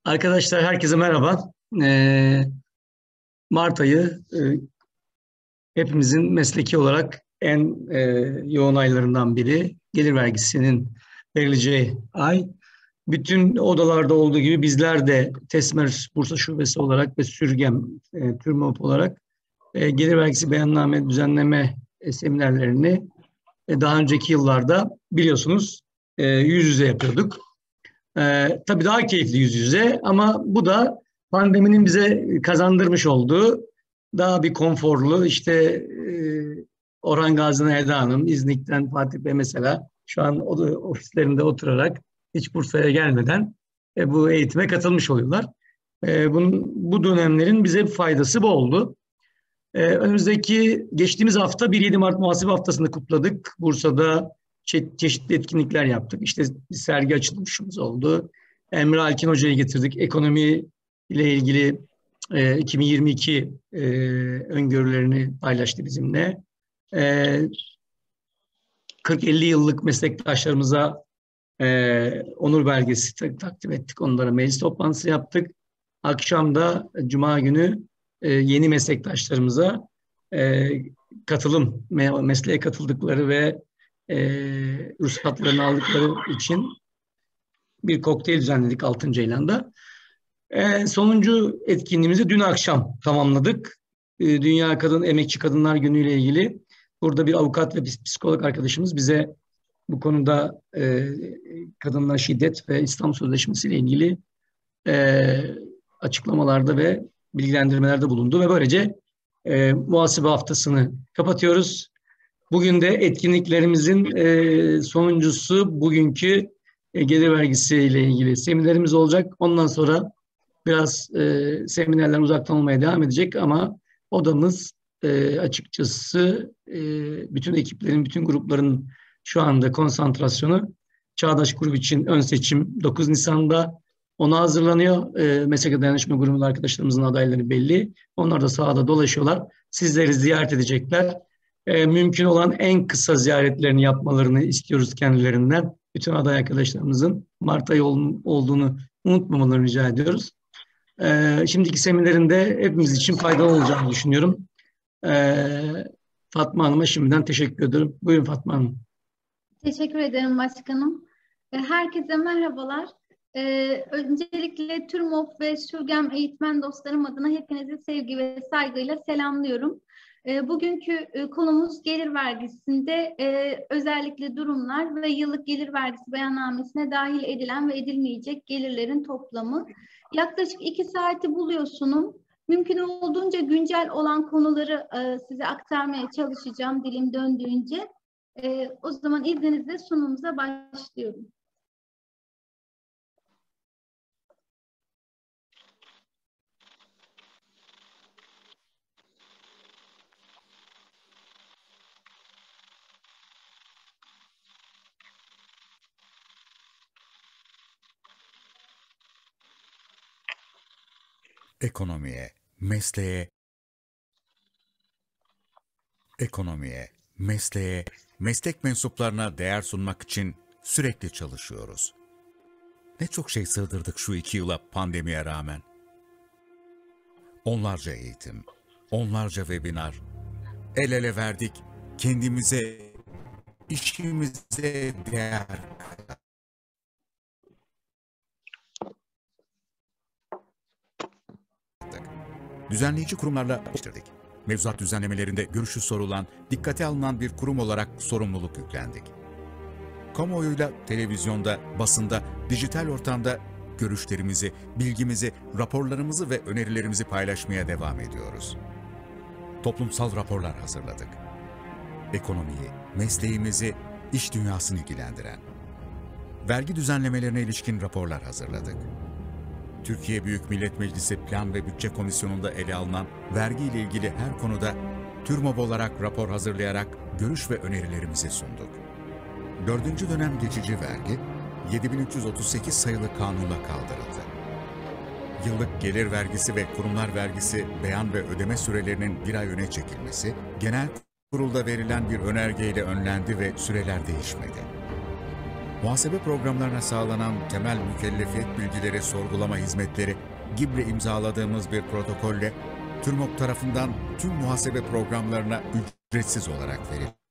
Arkadaşlar herkese merhaba. Mart ayı hepimizin mesleki olarak en yoğun aylarından biri. Gelir vergisinin verileceği ay. Bütün odalarda olduğu gibi bizler de TESMER Bursa Şubesi olarak ve Sürgem TÜRMOP olarak gelir vergisi beyanname düzenleme seminerlerini daha önceki yıllarda biliyorsunuz yüz yüze yapıyorduk. Tabii daha keyifli yüz yüze ama bu da pandeminin bize kazandırmış olduğu daha bir konforlu Orhan Gazi'den Eda Hanım, İznik'ten Fatih Bey mesela şu an ofislerinde oturarak hiç Bursa'ya gelmeden bu eğitime katılmış oluyorlar. Bu dönemlerin bize bir faydası bu oldu. Geçtiğimiz hafta 1-7 Mart Muhasebe Haftası'nı kutladık. Bursa'da çeşitli etkinlikler yaptık. İşte bir sergi açılışımız oldu. Emre Alkin Hoca'yı getirdik. Ekonomi ile ilgili 2022 öngörülerini paylaştı bizimle. 40-50 yıllık meslektaşlarımıza onur belgesi takdim ettik. Onlara meclis toplantısı yaptık. Akşam da Cuma günü yeni meslektaşlarımıza mesleğe katıldıkları ve ruhsatlarını aldıkları için bir kokteyl düzenledik Altınceylan'da. Sonuncu etkinliğimizi dün akşam tamamladık. Dünya Emekçi Kadınlar Günü ile ilgili burada bir avukat ve psikolog arkadaşımız bize bu konuda kadınlara şiddet ve İstanbul Sözleşmesi ile ilgili açıklamalarda ve bilgilendirmelerde bulundu ve böylece muhasebe haftasını kapatıyoruz. Bugün de etkinliklerimizin sonuncusu bugünkü gelir vergisi ile ilgili seminerimiz olacak. Ondan sonra biraz seminerler uzaktan olmaya devam edecek ama odamız açıkçası bütün ekiplerin, bütün grupların şu anda konsantrasyonu Çağdaş Grup için ön seçim 9 Nisan'da ona hazırlanıyor. Meslek dayanışma grubunda arkadaşlarımızın adayları belli. Onlar da sahada dolaşıyorlar. Sizleri ziyaret edecekler. Mümkün olan en kısa ziyaretlerini yapmalarını istiyoruz kendilerinden. Bütün aday arkadaşlarımızın Mart ayı olduğunu unutmamalarını rica ediyoruz. Şimdiki seminerinde hepimiz için faydalı olacağını düşünüyorum. Fatma Hanım'a şimdiden teşekkür ederim. Buyurun Fatma Hanım. Teşekkür ederim başkanım. Herkese merhabalar. Öncelikle TÜRMOP ve Sürgem eğitmen dostlarım adına hepinizi sevgi ve saygıyla selamlıyorum. Bugünkü konumuz gelir vergisinde özellikle durumlar ve yıllık gelir vergisi beyannamesine dahil edilen ve edilmeyecek gelirlerin toplamı. Yaklaşık 2 saati buluyor sunum. Mümkün olduğunca güncel olan konuları size aktarmaya çalışacağım dilim döndüğünce. O zaman izninizle sunumumuza başlıyorum. Ekonomiye, mesleğe, meslek mensuplarına değer sunmak için sürekli çalışıyoruz. Ne çok şey sığdırdık şu 2 yıla pandemiye rağmen. Onlarca eğitim, onlarca webinar, el ele verdik, kendimize, işimize değer kattık. Düzenleyici kurumlarla çalıştık. Mevzuat düzenlemelerinde görüşü sorulan, dikkate alınan bir kurum olarak sorumluluk yüklendik. Kamuoyuyla televizyonda, basında, dijital ortamda görüşlerimizi, bilgimizi, raporlarımızı ve önerilerimizi paylaşmaya devam ediyoruz. Toplumsal raporlar hazırladık. Ekonomiyi, mesleğimizi, iş dünyasını ilgilendiren. Vergi düzenlemelerine ilişkin raporlar hazırladık. Türkiye Büyük Millet Meclisi Plan ve Bütçe Komisyonu'nda ele alınan vergi ile ilgili her konuda TÜRMOP olarak rapor hazırlayarak görüş ve önerilerimizi sunduk. 4. dönem geçici vergi 7338 sayılı kanunla kaldırıldı. Yıllık gelir vergisi ve kurumlar vergisi beyan ve ödeme sürelerinin 1 ay öne çekilmesi, genel kurulda verilen bir önergeyle önlendi ve süreler değişmedi. muhasebe programlarına sağlanan temel mükellefiyet bilgileri sorgulama hizmetleri GİB'le imzaladığımız bir protokolle TÜRMOP tarafından tüm muhasebe programlarına ücretsiz olarak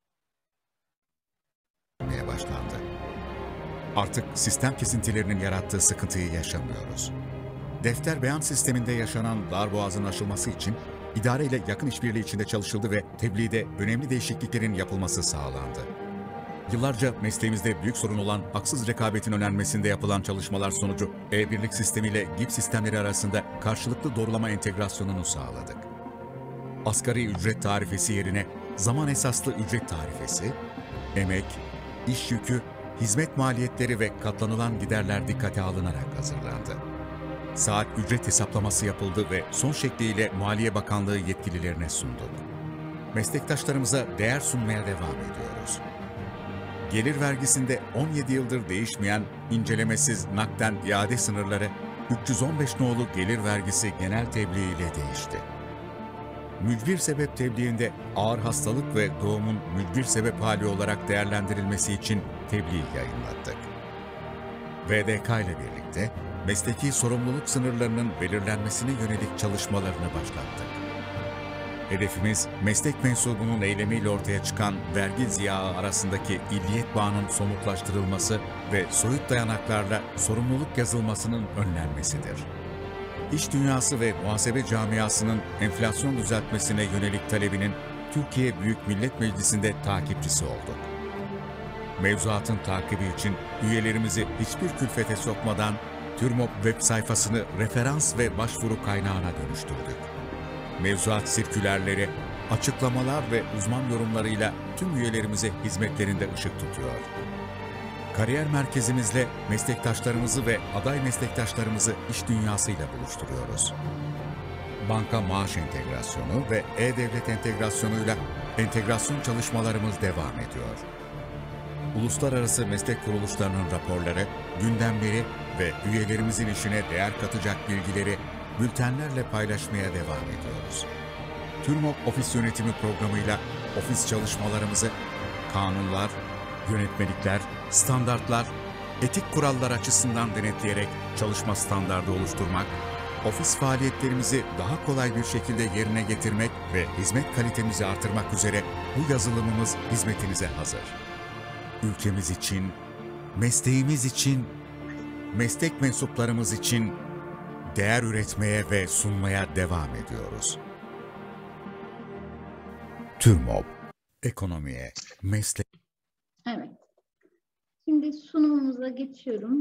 verilmeye başlandı. Artık sistem kesintilerinin yarattığı sıkıntıyı yaşamıyoruz. Defter beyan sisteminde yaşanan darboğazın aşılması için idare ile yakın işbirliği içinde çalışıldı ve tebliğde önemli değişikliklerin yapılması sağlandı. Yıllarca mesleğimizde büyük sorun olan haksız rekabetin önlenmesinde yapılan çalışmalar sonucu e-birlik sistemiyle GİB sistemleri arasında karşılıklı doğrulama entegrasyonunu sağladık. Asgari ücret tarifesi yerine zaman esaslı ücret tarifesi, emek, iş yükü, hizmet maliyetleri ve katlanılan giderler dikkate alınarak hazırlandı. Saat ücret hesaplaması yapıldı ve son şekliyle Maliye Bakanlığı yetkililerine sunduk. Meslektaşlarımıza değer sunmaya devam ediyoruz. Gelir vergisinde 17 yıldır değişmeyen incelemesiz nakden iade sınırları 315 nolu gelir vergisi genel tebliğ ile değişti. Mücbir sebep tebliğinde ağır hastalık ve doğumun mücbir sebep hali olarak değerlendirilmesi için tebliğ yayınlattık. VDK ile birlikte mesleki sorumluluk sınırlarının belirlenmesine yönelik çalışmalarını başlattık. Hedefimiz, meslek mensubunun eylemiyle ortaya çıkan vergi ziyağı arasındaki illiyet bağının somutlaştırılması ve soyut dayanaklarla sorumluluk yazılmasının önlenmesidir. İş dünyası ve muhasebe camiasının enflasyon düzeltmesine yönelik talebinin Türkiye Büyük Millet Meclisi'nde takipçisi olduk. Mevzuatın takibi için üyelerimizi hiçbir külfete sokmadan TÜRMOP web sayfasını referans ve başvuru kaynağına dönüştürdük. Mevzuat sirkülerleri, açıklamalar ve uzman yorumlarıyla tüm üyelerimize hizmetlerinde ışık tutuyor. Kariyer merkezimizle meslektaşlarımızı ve aday meslektaşlarımızı iş dünyasıyla buluşturuyoruz. Banka maaş entegrasyonu ve e-devlet entegrasyonuyla entegrasyon çalışmalarımız devam ediyor. Uluslararası meslek kuruluşlarının raporları, gündemleri ve üyelerimizin işine değer katacak bilgileri bültenlerle paylaşmaya devam ediyoruz. TÜRMOP Ofis Yönetimi programıyla ofis çalışmalarımızı kanunlar, yönetmelikler, standartlar, etik kurallar açısından denetleyerek çalışma standardı oluşturmak, ofis faaliyetlerimizi daha kolay bir şekilde yerine getirmek ve hizmet kalitemizi artırmak üzere bu yazılımımız hizmetinize hazır. Ülkemiz için, mesleğimiz için, meslek mensuplarımız için değer üretmeye ve sunmaya devam ediyoruz. TÜRMOP, ekonomiye, meslek... Evet. Şimdi sunumumuza geçiyorum.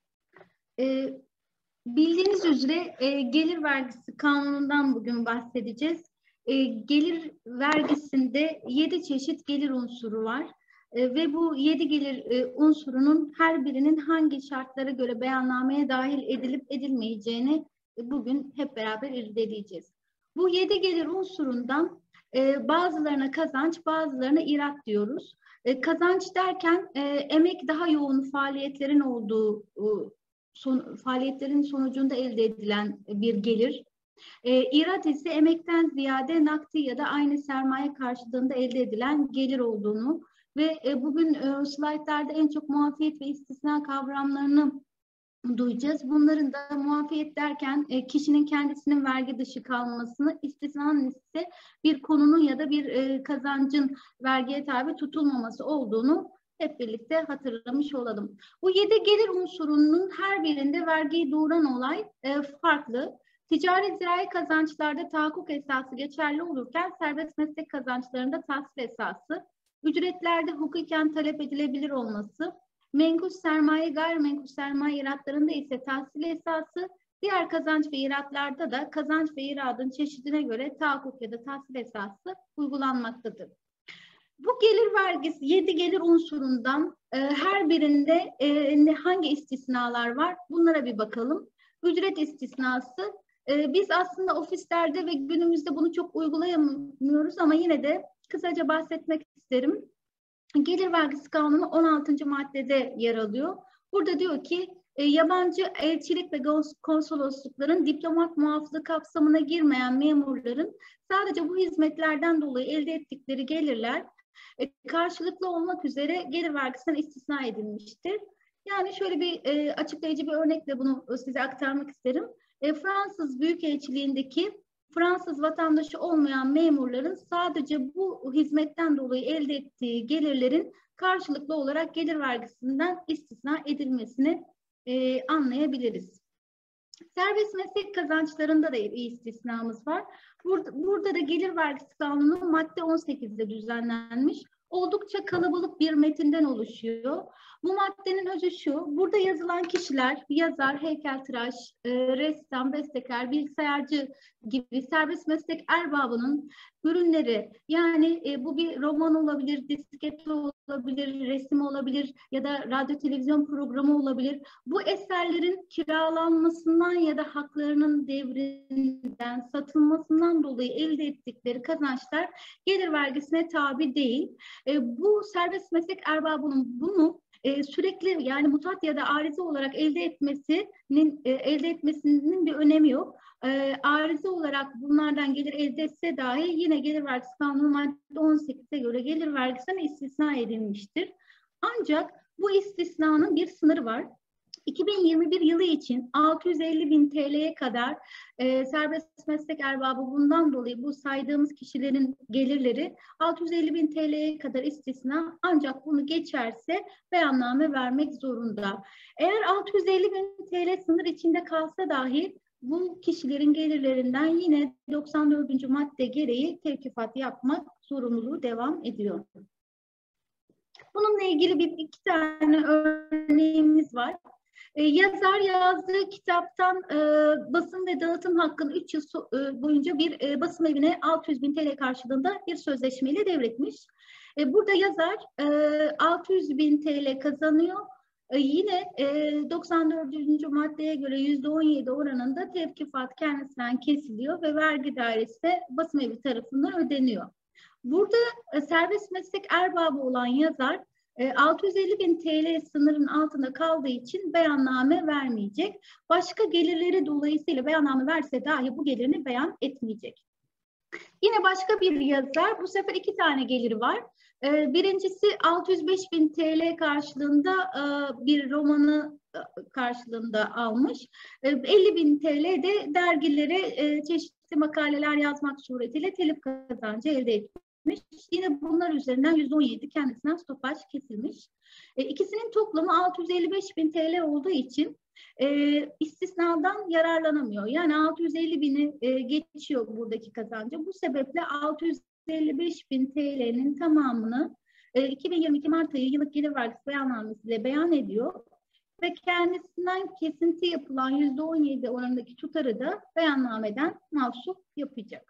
Bildiğiniz üzere gelir vergisi kanunundan bugün bahsedeceğiz. Gelir vergisinde 7 çeşit gelir unsuru var. Ve bu 7 gelir unsurunun her birinin hangi şartlara göre beyannameye dahil edilip edilmeyeceğini bugün hep beraber irdeleyeceğiz. Bu 7 gelir unsurundan bazılarına kazanç, bazılarına irat diyoruz. Kazanç derken emek daha yoğun faaliyetlerin olduğu, faaliyetlerin sonucunda elde edilen bir gelir. İrat ise emekten ziyade nakdi ya da aynı sermaye karşılığında elde edilen gelir olduğunu ve bugün slaytlarda en çok muafiyet ve istisna kavramlarını duyacağız. Bunların da muafiyet derken kişinin kendisinin vergi dışı kalmasını, istisnanın ise bir konunun ya da bir kazancın vergiye tabi tutulmaması olduğunu hep birlikte hatırlamış olalım. Bu 7 gelir unsurunun her birinde vergiyi doğuran olay farklı. Ticari zirai kazançlarda tahakkuk esası geçerli olurken serbest meslek kazançlarında tahsil esası, ücretlerde hukuken talep edilebilir olması, menkul sermaye, gayrimenkul sermaye iratlarında ise tahsil esası, diğer kazanç ve iratlarda da kazanç ve iradın çeşidine göre tahakkuk ya da tahsil esası uygulanmaktadır. Bu gelir vergisi 7 gelir unsurundan her birinde hangi istisnalar var? Bunlara bir bakalım. Ücret istisnası. Biz aslında ofislerde ve günümüzde bunu çok uygulayamıyoruz ama yine de kısaca bahsetmek isterim. Gelir vergisi kanunu 16. maddede yer alıyor. Burada diyor ki yabancı elçilik ve konsoloslukların diplomat muhafızı kapsamına girmeyen memurların sadece bu hizmetlerden dolayı elde ettikleri gelirler karşılıklı olmak üzere gelir vergisinden istisna edilmiştir. Yani şöyle bir açıklayıcı bir örnekle bunu size aktarmak isterim. Fransız Büyükelçiliğindeki Fransız vatandaşı olmayan memurların sadece bu hizmetten dolayı elde ettiği gelirlerin karşılıklı olarak gelir vergisinden istisna edilmesini anlayabiliriz. Serbest meslek kazançlarında da bir istisnamız var. Burada da gelir vergisi kanunu madde 18'de düzenlenmiş. Oldukça kalabalık bir metinden oluşuyor. Bu maddenin özü şu: burada yazılan kişiler yazar, heykeltıraş, ressam, bestekar, bilgisayarcı gibi serbest meslek erbabının ürünleri, yani bu bir roman olabilir, disket olabilir, resim olabilir ya da radyo televizyon programı olabilir. Bu eserlerin kiralanmasından ya da haklarının devrinden, satılmasından dolayı elde ettikleri kazançlar gelir vergisine tabi değil. Bu serbest meslek erbabının bunu sürekli, yani mutat ya da arizi olarak elde etmesinin bir önemi yok. Arizi olarak bunlardan gelir elde etse dahi yine gelir vergisi kanunu madde 18'e göre gelir vergisinden istisna edilmiştir. Ancak bu istisnanın bir sınırı var. 2021 yılı için 650.000 TL'ye kadar serbest meslek erbabı bundan dolayı bu saydığımız kişilerin gelirleri 650.000 TL'ye kadar istisna, ancak bunu geçerse beyanname vermek zorunda. Eğer 650.000 TL sınır içinde kalsa dahi bu kişilerin gelirlerinden yine 94. madde gereği tevkifat yapmak zorunluluğu devam ediyor. Bununla ilgili iki tane örneğimiz var. Yazar yazdığı kitaptan basım ve dağıtım hakkını 3 yıl boyunca bir basım evine 600.000 TL karşılığında bir sözleşmeyle devretmiş. Burada yazar 600.000 TL kazanıyor. Yine 94. maddeye göre %17 oranında tevkifat kendisinden kesiliyor ve vergi dairesi de basım evi tarafından ödeniyor. Burada serbest meslek erbabı olan yazar 650.000 TL sınırın altında kaldığı için beyanname vermeyecek. Başka gelirleri dolayısıyla beyanname verse dahi bu gelirini beyan etmeyecek. Yine başka bir yazar, bu sefer 2 tane geliri var. Birincisi 605.000 TL karşılığında bir romanı karşılığında almış. 50.000 TL de dergilere çeşitli makaleler yazmak suretiyle telif kazancı elde etmiş. Yine bunlar üzerinden %17 kendisinden stopaj kesilmiş. İkisinin toplamı 655.000 TL olduğu için istisnadan yararlanamıyor. Yani 650.000'i geçiyor buradaki kazancı. Bu sebeple 655.000 TL'nin tamamını 2022 Mart ayı yıllık gelir vergisi beyannamesiyle beyan ediyor ve kendisinden kesinti yapılan %17 oranındaki tutarı da beyannameden mahsup yapacak.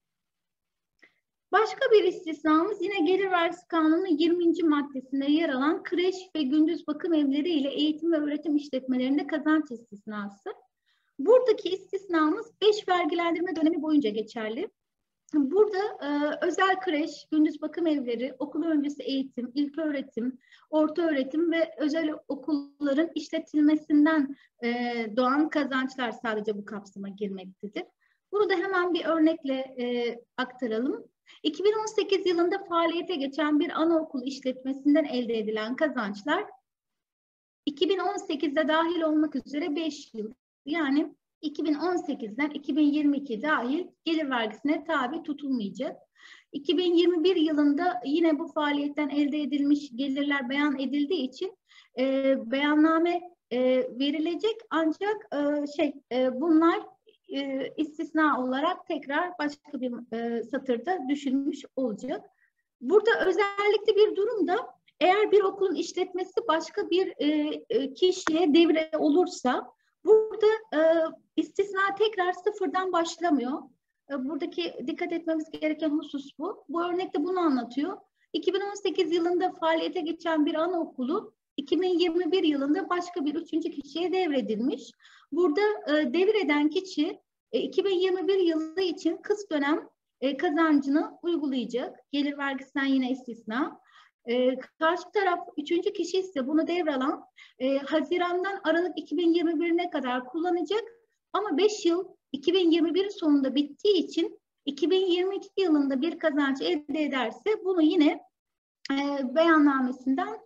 Başka bir istisnamız yine gelir vergisi kanununun 20. maddesinde yer alan kreş ve gündüz bakım evleri ile eğitim ve öğretim işletmelerinde kazanç istisnası. Buradaki istisnamız 5 vergilendirme dönemi boyunca geçerli. Burada özel kreş, gündüz bakım evleri, okul öncesi eğitim, ilköğretim, ortaöğretim ve özel okulların işletilmesinden doğan kazançlar sadece bu kapsama girmektedir. Bunu da hemen bir örnekle aktaralım. 2018 yılında faaliyete geçen bir anaokul işletmesinden elde edilen kazançlar 2018'de dahil olmak üzere 5 yıl, yani 2018'den 2022 dahil gelir vergisine tabi tutulmayacak. 2021 yılında yine bu faaliyetten elde edilmiş gelirler beyan edildiği için beyanname verilecek, ancak bunlar istisna olarak tekrar başka bir satırda düşünmüş olacak. Burada özellikle bir durumda, eğer bir okulun işletmesi başka bir kişiye devre olursa burada istisna tekrar sıfırdan başlamıyor. Buradaki dikkat etmemiz gereken husus bu. Bu örnekte bunu anlatıyor. 2018 yılında faaliyete geçen bir anaokulu 2021 yılında başka bir 3. kişiye devredilmiş. Burada devreden kişi 2021 yılı için kıs dönem kazancını uygulayacak. Gelir vergisinden yine istisna. Karşı taraf 3. kişi ise bunu devralan Haziran'dan Aralık 2021'ne kadar kullanacak. Ama 5 yıl 2021 sonunda bittiği için 2022 yılında bir kazanç elde ederse bunu yine beyannamesinden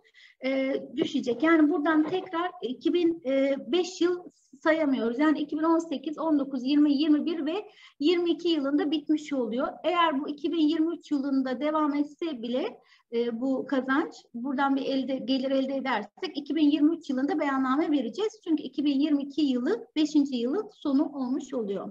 düşecek. Yani buradan tekrar 2005 yıl sayamıyoruz. Yani 2018, 19, 20, 21 ve 22 yılında bitmiş oluyor. Eğer bu 2023 yılında devam etse bile bu kazanç, buradan bir gelir elde edersek 2023 yılında beyanname vereceğiz. Çünkü 2022 yılı 5. yılı sonu olmuş oluyor.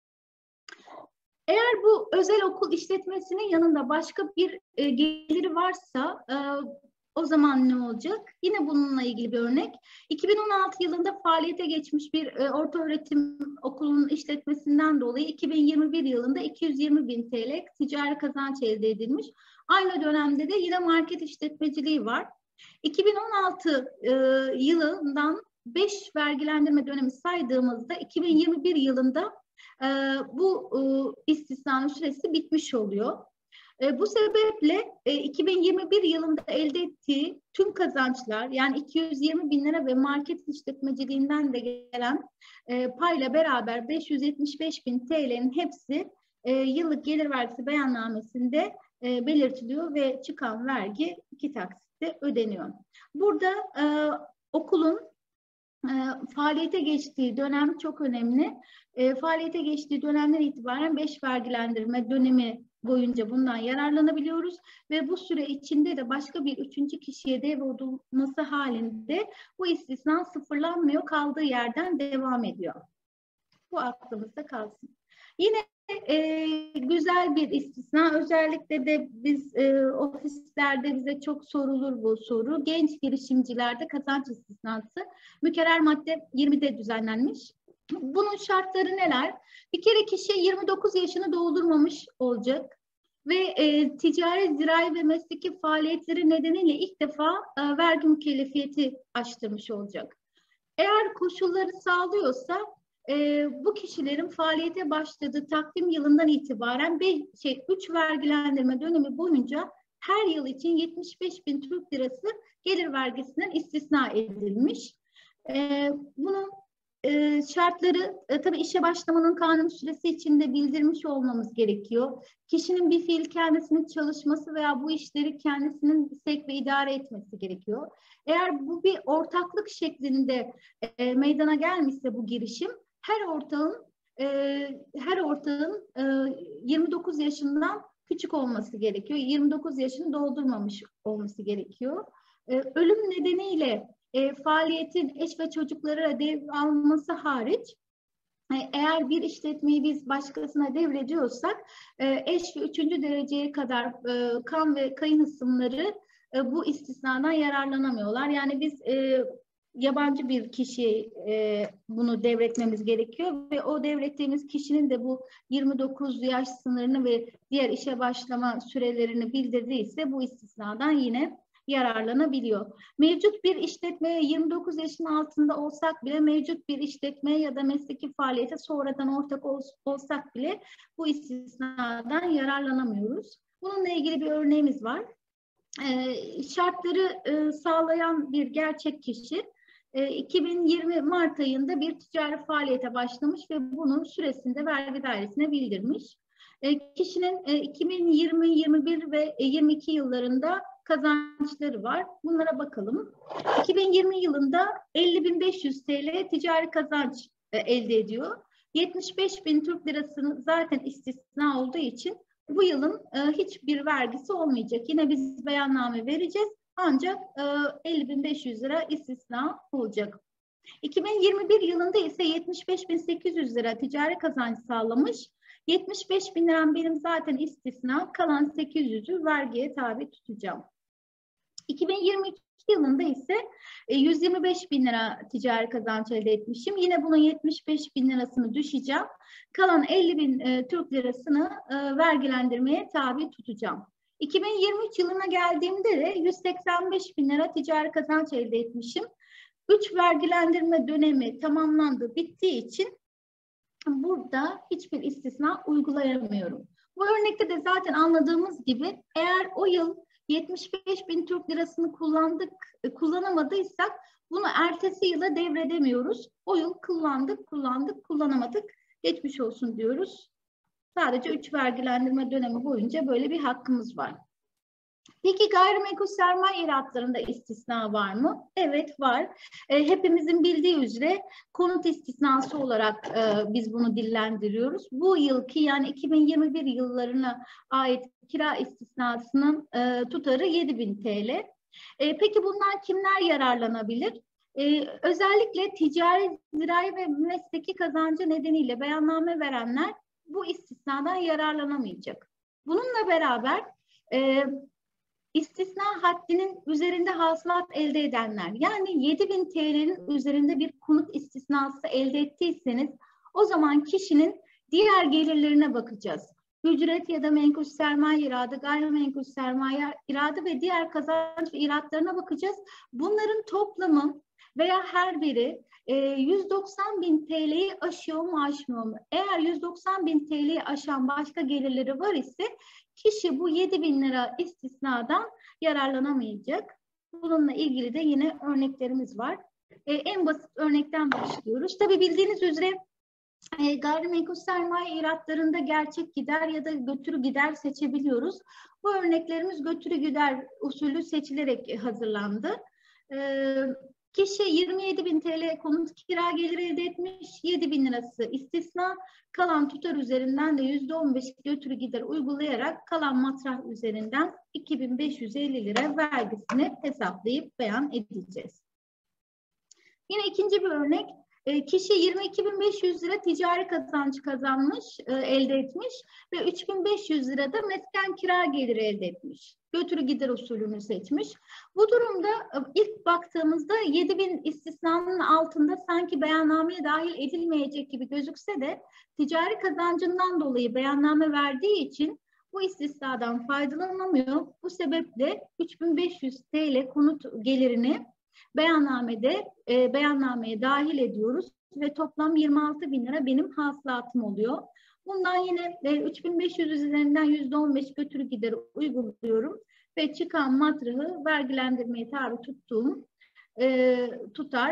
Eğer bu özel okul işletmesinin yanında başka bir geliri varsa o zaman ne olacak? Yine bununla ilgili bir örnek. 2016 yılında faaliyete geçmiş bir ortaöğretim okulunun işletmesinden dolayı 2021 yılında 220.000 TL ticari kazanç elde edilmiş. Aynı dönemde de yine market işletmeciliği var. 2016 yılından 5 vergilendirme dönemi saydığımızda 2021 yılında bu istisnanın süresi bitmiş oluyor. Bu sebeple 2021 yılında elde ettiği tüm kazançlar, yani 220.000 lira ve market işletmeciliğinden de gelen payla beraber 575.000 TL'nin hepsi yıllık gelir vergisi beyannamesinde belirtiliyor ve çıkan vergi 2 taksitte ödeniyor. Burada okulun faaliyete geçtiği dönem çok önemli. Faaliyete geçtiği dönemden itibaren 5 vergilendirme dönemi boyunca bundan yararlanabiliyoruz ve bu süre içinde de başka bir 3. kişiye devrolunması halinde bu istisna sıfırlanmıyor, kaldığı yerden devam ediyor. Bu aklımızda kalsın. Yine güzel bir istisna, özellikle de biz ofislerde bize çok sorulur bu soru. Genç girişimcilerde kazanç istisnası mükerrer madde 20'de düzenlenmiş. Bunun şartları neler? Bir kere kişi 29 yaşını doldurmamış olacak ve ticari, zirai ve mesleki faaliyetleri nedeniyle ilk defa vergi mükellefiyeti açtırmış olacak. Eğer koşulları sağlıyorsa bu kişilerin faaliyete başladığı takvim yılından itibaren 3 vergilendirme dönemi boyunca her yıl için 75.000 Türk lirası gelir vergisinden istisna edilmiş. Bunun şartları tabii işe başlamanın kanun süresi içinde bildirmiş olmamız gerekiyor. Kişinin bir fiil kendisinin çalışması veya bu işleri kendisinin sevk ve idare etmesi gerekiyor. Eğer bu bir ortaklık şeklinde meydana gelmişse bu girişim, her ortağın 29 yaşından küçük olması gerekiyor. 29 yaşını doldurmamış olması gerekiyor. Ölüm nedeniyle faaliyetin eş ve çocuklara devralması hariç, eğer bir işletmeyi biz başkasına devrediyorsak eş ve 3. dereceye kadar kan ve kayın hısımları bu istisnadan yararlanamıyorlar. Yani biz yabancı bir kişiye bunu devretmemiz gerekiyor ve o devrettiğimiz kişinin de bu 29 yaş sınırını ve diğer işe başlama sürelerini bildirdiyse bu istisnadan yine yararlanabiliyor. Mevcut bir işletmeye 29 yaşın altında olsak bile, mevcut bir işletmeye ya da mesleki faaliyete sonradan ortak olsak bile bu istisnadan yararlanamıyoruz. Bununla ilgili bir örneğimiz var. Şartları sağlayan bir gerçek kişi 2020 Mart ayında bir ticari faaliyete başlamış ve bunun süresinde vergi dairesine bildirmiş. Kişinin 2020, 21 ve 22 yıllarında kazançları var. Bunlara bakalım. 2020 yılında 50.500 TL ticari kazanç elde ediyor. 75.000 Türk lirasını zaten istisna olduğu için bu yılın hiçbir vergisi olmayacak. Yine biz beyanname vereceğiz. Ancak 50.500 lira istisna olacak. 2021 yılında ise 75.800 lira ticari kazanç sağlamış. 75.000 liram benim zaten istisna, kalan 800'ü vergiye tabi tutacağım. 2022 yılında ise 125.000 lira ticari kazanç elde etmişim. Yine bunun 75.000 lirasını düşeceğim. Kalan 50.000 Türk lirasını vergilendirmeye tabi tutacağım. 2023 yılına geldiğimde de 185.000 lira ticari kazanç elde etmişim. 3 vergilendirme dönemi tamamlandı, bittiği için burada hiçbir istisna uygulayamıyorum. Bu örnekte de zaten anladığımız gibi eğer o yıl 75.000 Türk lirasını kullanamadıysak bunu ertesi yıla devredemiyoruz. O yıl kullanamadık, geçmiş olsun diyoruz. Sadece 3 vergilendirme dönemi boyunca böyle bir hakkımız var. Peki gayrimenkul sermaye iratlarında istisna var mı? Evet var. Hepimizin bildiği üzere konut istisnası olarak biz bunu dillendiriyoruz. Bu yılki yani 2021 yıllarına ait kira istisnasının tutarı 7.000 TL. Peki bundan kimler yararlanabilir? Özellikle ticari, zirai ve mesleki kazancı nedeniyle beyanname verenler bu istisnadan yararlanamayacak. Bununla beraber istisna haddinin üzerinde hasılat elde edenler, yani 7.000 TL'nin üzerinde bir konut istisnası elde ettiyseniz o zaman kişinin diğer gelirlerine bakacağız. Ücret ya da menkul sermaye iradı, gayrimenkul sermaye iradı ve diğer kazanç ve iratlarına bakacağız. Bunların toplamı veya her biri 190.000 TL'yi aşıyor mu aşmıyor mu? Eğer 190.000 TL'yi aşan başka gelirleri var ise kişi bu 7.000 lira istisnadan yararlanamayacak. Bununla ilgili de yine örneklerimiz var. En basit örnekten başlıyoruz. Tabii bildiğiniz üzere gayrimenkul sermaye iratlarında gerçek gider ya da götürü gider seçebiliyoruz. Bu örneklerimiz götürü gider usulü seçilerek hazırlandı. Kişi 27.000 TL konut kira geliri elde etmiş, 7.000 lirası istisna, kalan tutar üzerinden de %15 götürü gider uygulayarak kalan matrah üzerinden 2.550 lira vergisini hesaplayıp beyan edeceğiz. Yine ikinci bir örnek. Kişi 22.500 lira ticari kazancı kazanmış, elde etmiş ve 3.500 lira da mesken kira geliri elde etmiş. Götürü gider usulünü seçmiş. Bu durumda ilk baktığımızda 7.000 istisnanın altında sanki beyannameye dahil edilmeyecek gibi gözükse de ticari kazancından dolayı beyanname verdiği için bu istisnadan faydalanamıyor. Bu sebeple 3.500 TL konut gelirini beyannameye dahil ediyoruz ve toplam 26.000 lira benim hasılatım oluyor. Bundan yine 3.500 üzerinden %15 götürü gideri uyguluyorum ve çıkan matrahı vergilendirmeye tabi tuttuğum tutar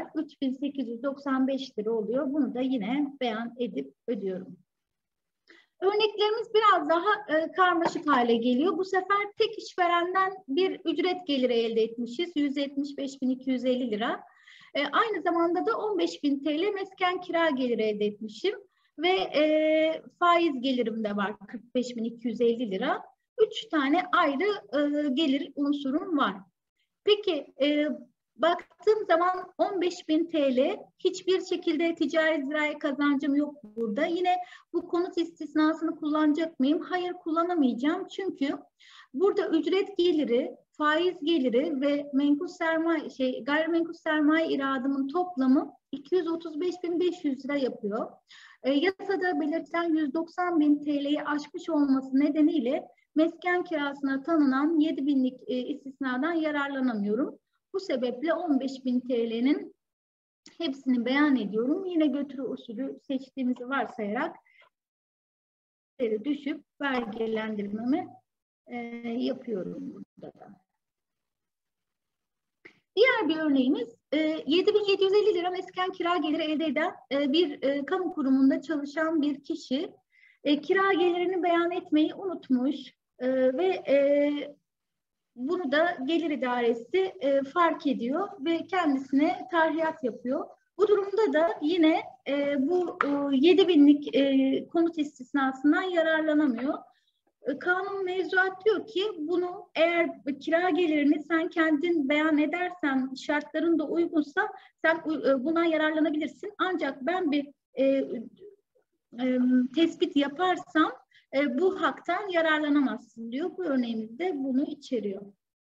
3.895 lira oluyor. Bunu da yine beyan edip ödüyorum. Örneklerimiz biraz daha karmaşık hale geliyor. Bu sefer tek işverenden bir ücret geliri elde etmişiz. 175.250 lira. Aynı zamanda da 15.000 TL mesken kira geliri elde etmişim. Ve faiz gelirim de var 45.250 lira. 3 tane ayrı gelir unsurum var. Peki baktığım zaman 15.000 TL hiçbir şekilde ticari zirai kazancım yok burada. Yine bu konut istisnasını kullanacak mıyım? Hayır, kullanamayacağım. Çünkü burada ücret geliri, faiz geliri ve gayrimenkul sermaye iradımın toplamı 235.500 lira yapıyor. Yasada belirtilen 190.000 TL'yi aşmış olması nedeniyle mesken kirasına tanınan 7.000'lik istisnadan yararlanamıyorum. Bu sebeple 15.000 TL'nin hepsini beyan ediyorum. Yine götürü usulü seçtiğimizi varsayarak düşüp vergilendirmemi yapıyorum burada da. Diğer bir örneğimiz 7.750 lira mesken kira geliri elde eden bir kamu kurumunda çalışan bir kişi kira gelirini beyan etmeyi unutmuş ve bunu da gelir idaresi fark ediyor ve kendisine tarhiyat yapıyor. Bu durumda da yine bu 7.000'lik konut istisnasından yararlanamıyor. Kanun mevzuat diyor ki bunu eğer kira gelirini sen kendin beyan edersen, şartların da uygunsa sen buna yararlanabilirsin. Ancak ben bir tespit yaparsam bu haktan yararlanamazsın diyor. Bu örneğimizde bunu içeriyor.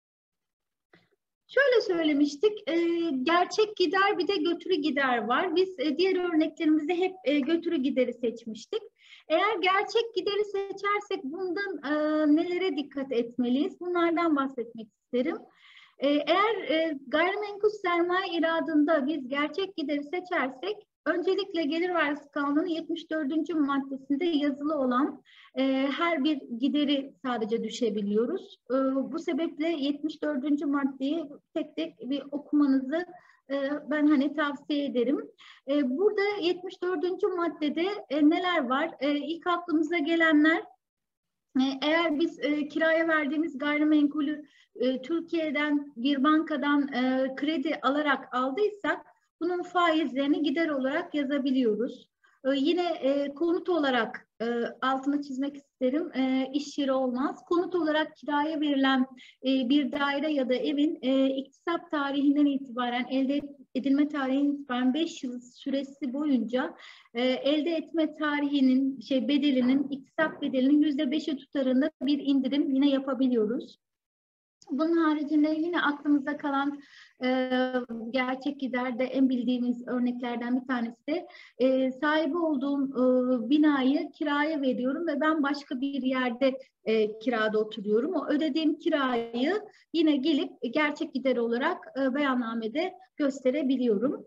Şöyle söylemiştik, gerçek gider bir de götürü gider var. Biz diğer örneklerimizde hep götürü gideri seçmiştik. Eğer gerçek gideri seçersek bundan nelere dikkat etmeliyiz? Bunlardan bahsetmek isterim. Eğer gayrimenkul sermaye iradında biz gerçek gideri seçersek, öncelikle Gelir Vergisi Kanunu'nun 74. maddesinde yazılı olan her bir gideri sadece düşebiliyoruz. Bu sebeple 74. maddeyi tek tek bir okumanızı ben tavsiye ederim. Burada 74. maddede neler var? İlk aklımıza gelenler Eğer biz kiraya verdiğimiz gayrimenkulü Türkiye'den bir bankadan kredi alarak aldıysak bunun faizlerini gider olarak yazabiliyoruz. Yine konut olarak altını çizmek isterim, iş yeri olmaz. Konut olarak kiraya verilen bir daire ya da evin iktisap tarihinden itibaren, elde edilme tarihinden itibaren 5 yıl süresi boyunca elde etme tarihinin, bedelinin, iktisap bedelinin %5'i tutarında bir indirim yine yapabiliyoruz. Bunun haricinde yine aklımızda kalan gerçek giderde en bildiğimiz örneklerden bir tanesi de sahibi olduğum binayı kiraya veriyorum ve ben başka bir yerde kirada oturuyorum. O ödediğim kirayı yine gelip gerçek gider olarak beyannamede gösterebiliyorum.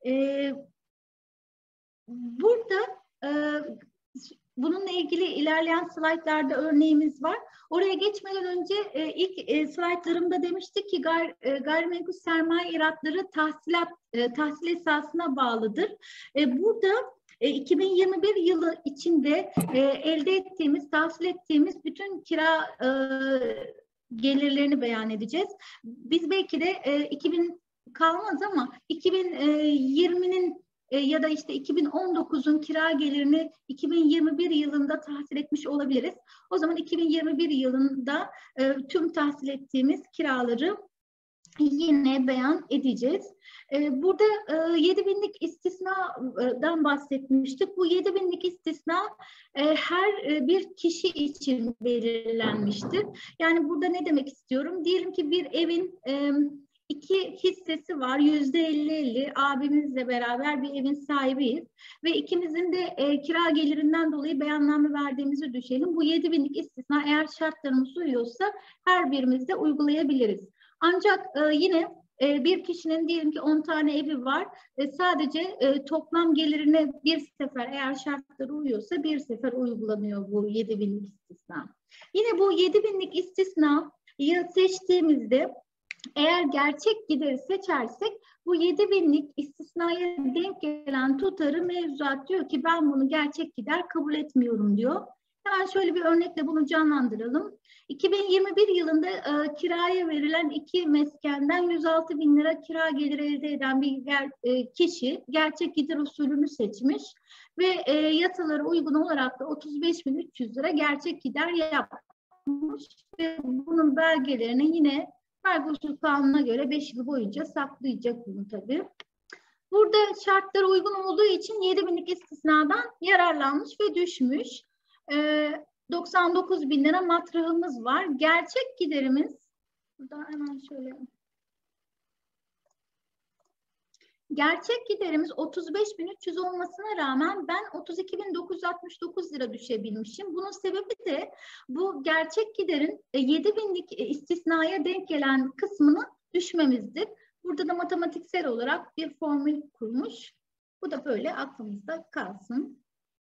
Burada bununla ilgili ilerleyen slaytlarda örneğimiz var. Oraya geçmeden önce ilk slaytlarımda demiştik ki gayrimenkul sermaye iratları tahsil esasına bağlıdır. Burada 2021 yılı içinde elde ettiğimiz, tahsil ettiğimiz bütün kira gelirlerini beyan edeceğiz. Biz belki de 2000 kalmaz ama 2020'nin ya da işte 2019'un kira gelirini 2021 yılında tahsil etmiş olabiliriz. O zaman 2021 yılında tüm tahsil ettiğimiz kiraları yine beyan edeceğiz. Burada 7.000'lik istisnadan bahsetmiştik. Bu 7.000'lik istisna her bir kişi için belirlenmiştir. Yani burada ne demek istiyorum? Diyelim ki bir evin 2 hissesi var, %50-50, abimizle beraber bir evin sahibiyiz ve ikimizin de kira gelirinden dolayı beyanname verdiğimizi düşünelim. Bu 7.000'lik istisna eğer şartlarımız uyuyorsa her birimizde uygulayabiliriz. Ancak yine bir kişinin diyelim ki 10 tane evi var, sadece toplam gelirine bir sefer eğer şartları uyuyorsa bir sefer uygulanıyor bu 7.000'lik istisna. Yine bu 7.000'lik istisnayı seçtiğimizde eğer gerçek gideri seçersek bu 7.000'lik istisnaya denk gelen tutarı mevzuat diyor ki ben bunu gerçek gider kabul etmiyorum diyor. Hemen şöyle bir örnekle bunu canlandıralım. 2021 yılında kiraya verilen 2 meskenden 106.000 lira kira geliri elde eden bir kişi gerçek gider usulünü seçmiş ve yasalara uygun olarak da 35.300 lira gerçek gider yapmış ve bunun belgelerini yine vergi usul kanununa göre 5 yıl boyunca saklayacak bunu tabii. Burada şartlara uygun olduğu için 7.000'lik istisnadan yararlanmış ve düşmüş. 99.000 lira matrahımız var. Gerçek giderimiz, burada hemen şöyle. Gerçek giderimiz 35.300 olmasına rağmen ben 32.969 lira düşebilmişim. Bunun sebebi de bu gerçek giderin 7.000'lik istisnaya denk gelen kısmını düşmemizdir. Burada da matematiksel olarak bir formül kurmuş. Bu da böyle aklımızda kalsın.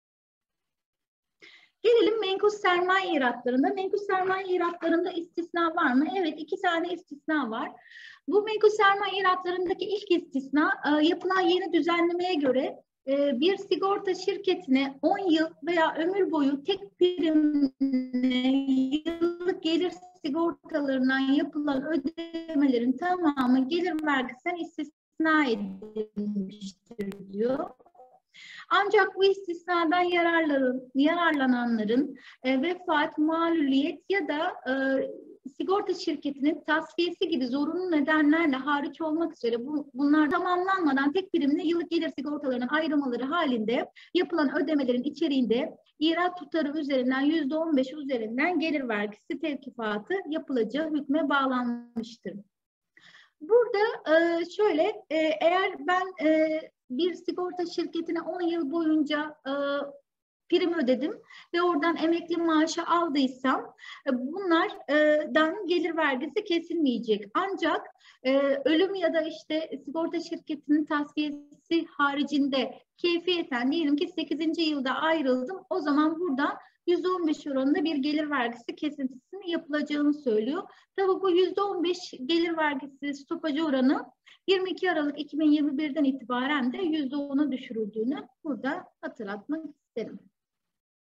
Gelelim menkul sermaye iratlarında. Menkul sermaye iratlarında istisna var mı? Evet, 2 tane istisna var. Bu menkul sermaye iratlarındaki ilk istisna yapılan yeni düzenlemeye göre bir sigorta şirketine 10 yıl veya ömür boyu tek primle yıllık gelir sigortalarından yapılan ödemelerin tamamı gelir vergisinden istisna edilmiştir diyor. Ancak bu istisnadan yararlananların vefat, maluliyet ya da sigorta şirketinin tasfiyesi gibi zorunlu nedenlerle hariç olmak üzere bunlar tamamlanmadan tek birimine yıllık gelir sigortalarının ayrılmaları halinde yapılan ödemelerin içeriğinde irat tutarı üzerinden %15 üzerinden gelir vergisi tevkifatı yapılacağı hükme bağlanmıştır. Burada şöyle, eğer ben bir sigorta şirketine 10 yıl boyunca prim ödedim ve oradan emekli maaşı aldıysam bunlardan gelir vergisi kesilmeyecek. Ancak ölüm ya da işte sigorta şirketinin tasfiyesi haricinde keyfiyeten diyelim ki 8. yılda ayrıldım. O zaman buradan %15 oranında bir gelir vergisi kesintisinin yapılacağını söylüyor. Tabii bu %15 gelir vergisi stopajı oranı 22 Aralık 2021'den itibaren de %10'a düşürüldüğünü burada hatırlatmak isterim.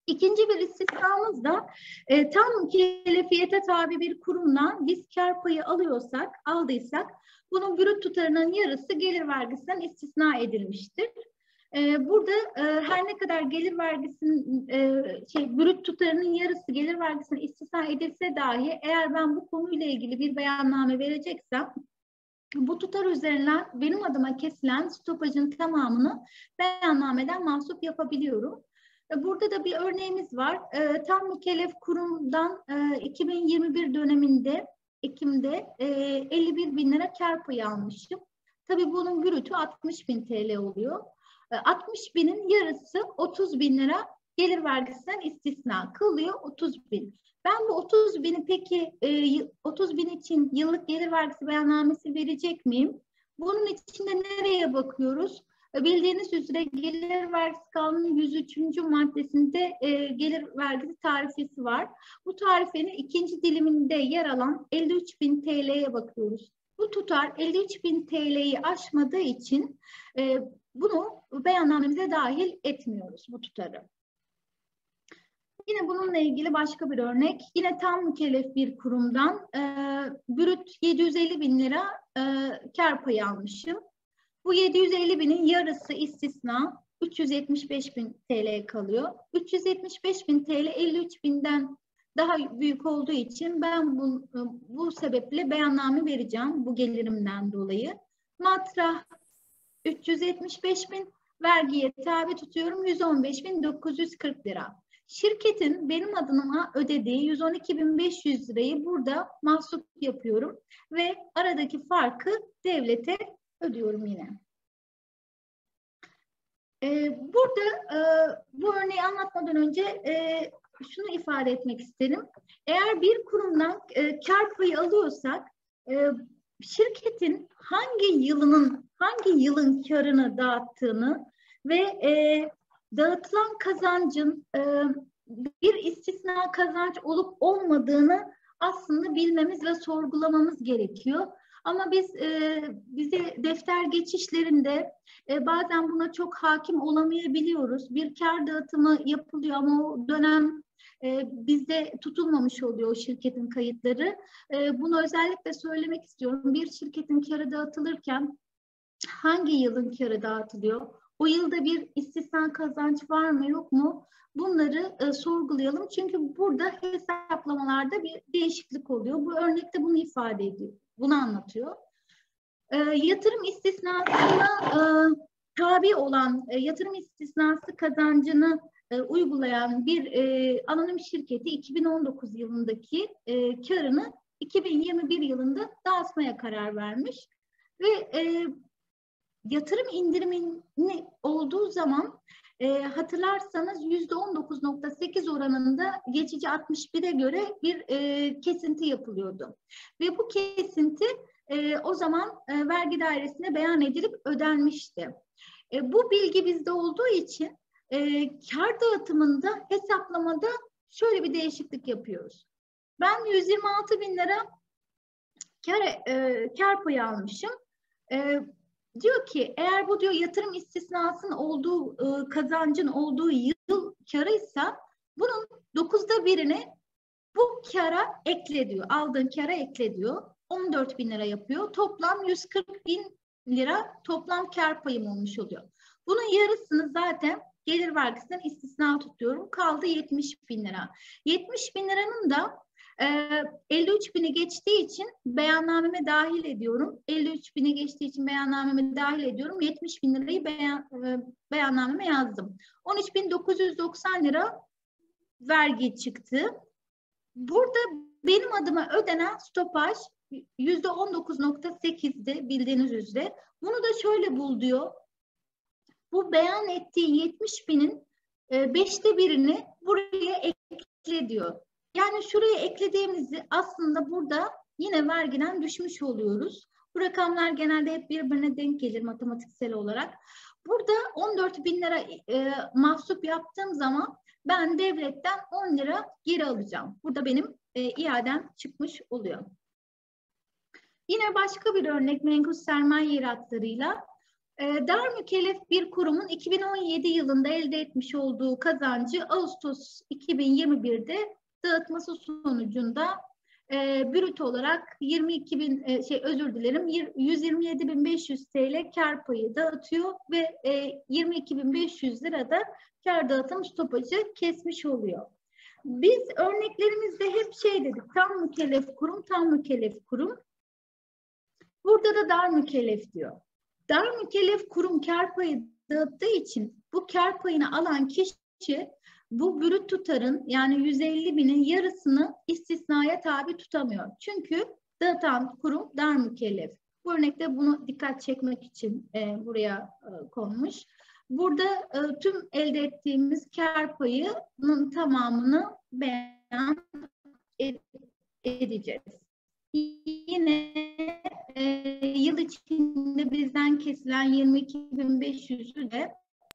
İkinci bir istisnamız da tam mükellefiyete tabi bir kurumdan biz kar payı aldıysak bunun brüt tutarının yarısı gelir vergisinden istisna edilmiştir. Burada her ne kadar gelir vergisinin brüt tutarının yarısı gelir vergisinden istisna edilse dahi eğer ben bu konuyla ilgili bir beyanname vereceksem bu tutar üzerinden benim adıma kesilen stopajın tamamını beyannameden mahsup yapabiliyorum. Burada da bir örneğimiz var. Tam mükellef kurumdan 2021 döneminde Ekim'de 51 bin lira kar payı almışım. Tabii bunun brütü 60 bin TL oluyor. 60 binin yarısı 30 bin lira gelir vergisinden istisna kılıyor 30 bin. Ben bu 30 bini peki 30 bin için yıllık gelir vergisi beyannamesi verecek miyim? Bunun için de nereye bakıyoruz? Bildiğiniz üzere gelir vergisi kanunun 103. maddesinde gelir vergisi tarifesi var. Bu tarifenin ikinci diliminde yer alan 53 bin TL'ye bakıyoruz. Bu tutar 53 bin TL'yi aşmadığı için bunu beyannamemize dahil etmiyoruz bu tutarı. Yine bununla ilgili başka bir örnek. Yine tam mükellef bir kurumdan brüt 750 bin lira kar payı almışım. Bu 750 binin yarısı istisna 375 bin TL kalıyor. 375 bin TL 53 binden daha büyük olduğu için ben bu sebeple beyanname vereceğim bu gelirimden dolayı. Matrah 375 bin, vergiye tabi tutuyorum 115.940 lira. Şirketin benim adıma ödediği 112.500 lirayı burada mahsup yapıyorum ve aradaki farkı devlete ödüyorum yine. Burada bu örneği anlatmadan önce şunu ifade etmek isterim. Eğer bir kurumdan kar payı alıyorsak şirketin hangi yılın karını dağıttığını ve dağıtılan kazancın bir istisna kazanç olup olmadığını aslında bilmemiz ve sorgulamamız gerekiyor. Ama bize defter geçişlerinde bazen buna çok hakim olamayabiliyoruz. Bir kar dağıtımı yapılıyor ama o dönem bizde tutulmamış oluyor o şirketin kayıtları. Bunu özellikle söylemek istiyorum. Bir şirketin karı dağıtılırken hangi yılın karı dağıtılıyor? O yılda bir istisna kazanç var mı yok mu? Bunları sorgulayalım. Çünkü burada hesaplamalarda bir değişiklik oluyor. Bu örnekte bunu ifade ediyor. Bunu anlatıyor. Yatırım istisnasına tabi olan yatırım istisnası kazancını uygulayan bir anonim şirketi 2019 yılındaki karını 2021 yılında dağıtmaya karar vermiş. Ve yatırım indirimini olduğu zaman hatırlarsanız %19.8 oranında geçici 61'e göre bir kesinti yapılıyordu. Ve bu kesinti o zaman vergi dairesine beyan edilip ödenmişti. Bu bilgi bizde olduğu için kar dağıtımında hesaplamada şöyle bir değişiklik yapıyoruz. Ben 126 bin lira kar payı almışım. Diyor ki eğer bu diyor yatırım istisnasının olduğu kazancın olduğu yıl karıysa bunun 9'da birini bu kara ekle diyor. Aldığın kara ekle diyor. 14 bin lira yapıyor. Toplam 140 bin lira toplam kar payım olmuş oluyor. Bunun yarısını zaten gelir vergisinden istisna tutuyorum. Kaldı 70 bin lira. 70 bin liranın da 53 bini geçtiği için beyannameme dahil ediyorum. 53 bini geçtiği için beyannameme dahil ediyorum. 70 bin lirayı beyannameme yazdım. 13.990 lira vergi çıktı. Burada benim adıma ödenen stopaj %19.8'di bildiğiniz üzere. Bunu da şöyle bul diyor. Bu beyan ettiği 70 binin 5'te birini buraya ekle diyor. Yani şuraya eklediğimizi aslında burada yine vergiden düşmüş oluyoruz. Bu rakamlar genelde hep birbirine denk gelir matematiksel olarak. Burada 14 bin lira mahsup yaptığım zaman ben devletten 10 lira geri alacağım. Burada benim iadem çıkmış oluyor. Yine başka bir örnek menkul sermaye iratlarıyla. Dar mükellef bir kurumun 2017 yılında elde etmiş olduğu kazancı Ağustos 2021'de dağıtması sonucunda brüt olarak 127.500 TL kar payı dağıtıyor ve 22.500 lira da kar dağıtım stopajı kesmiş oluyor. Biz örneklerimizde hep dedik, tam mükellef kurum, tam mükellef kurum. Burada da dar mükellef diyor. Dar mükellef kurum kar payı dağıttığı için bu kar payını alan kişi bu brüt tutarın yani 150.000'in yarısını istisnaya tabi tutamıyor. Çünkü dağıtan kurum dar mükellef. Bu örnekte bunu dikkat çekmek için buraya konmuş. Burada tüm elde ettiğimiz kar payının tamamını beyan edeceğiz. Yine yıl içinde bizden kesilen 22.500'ü de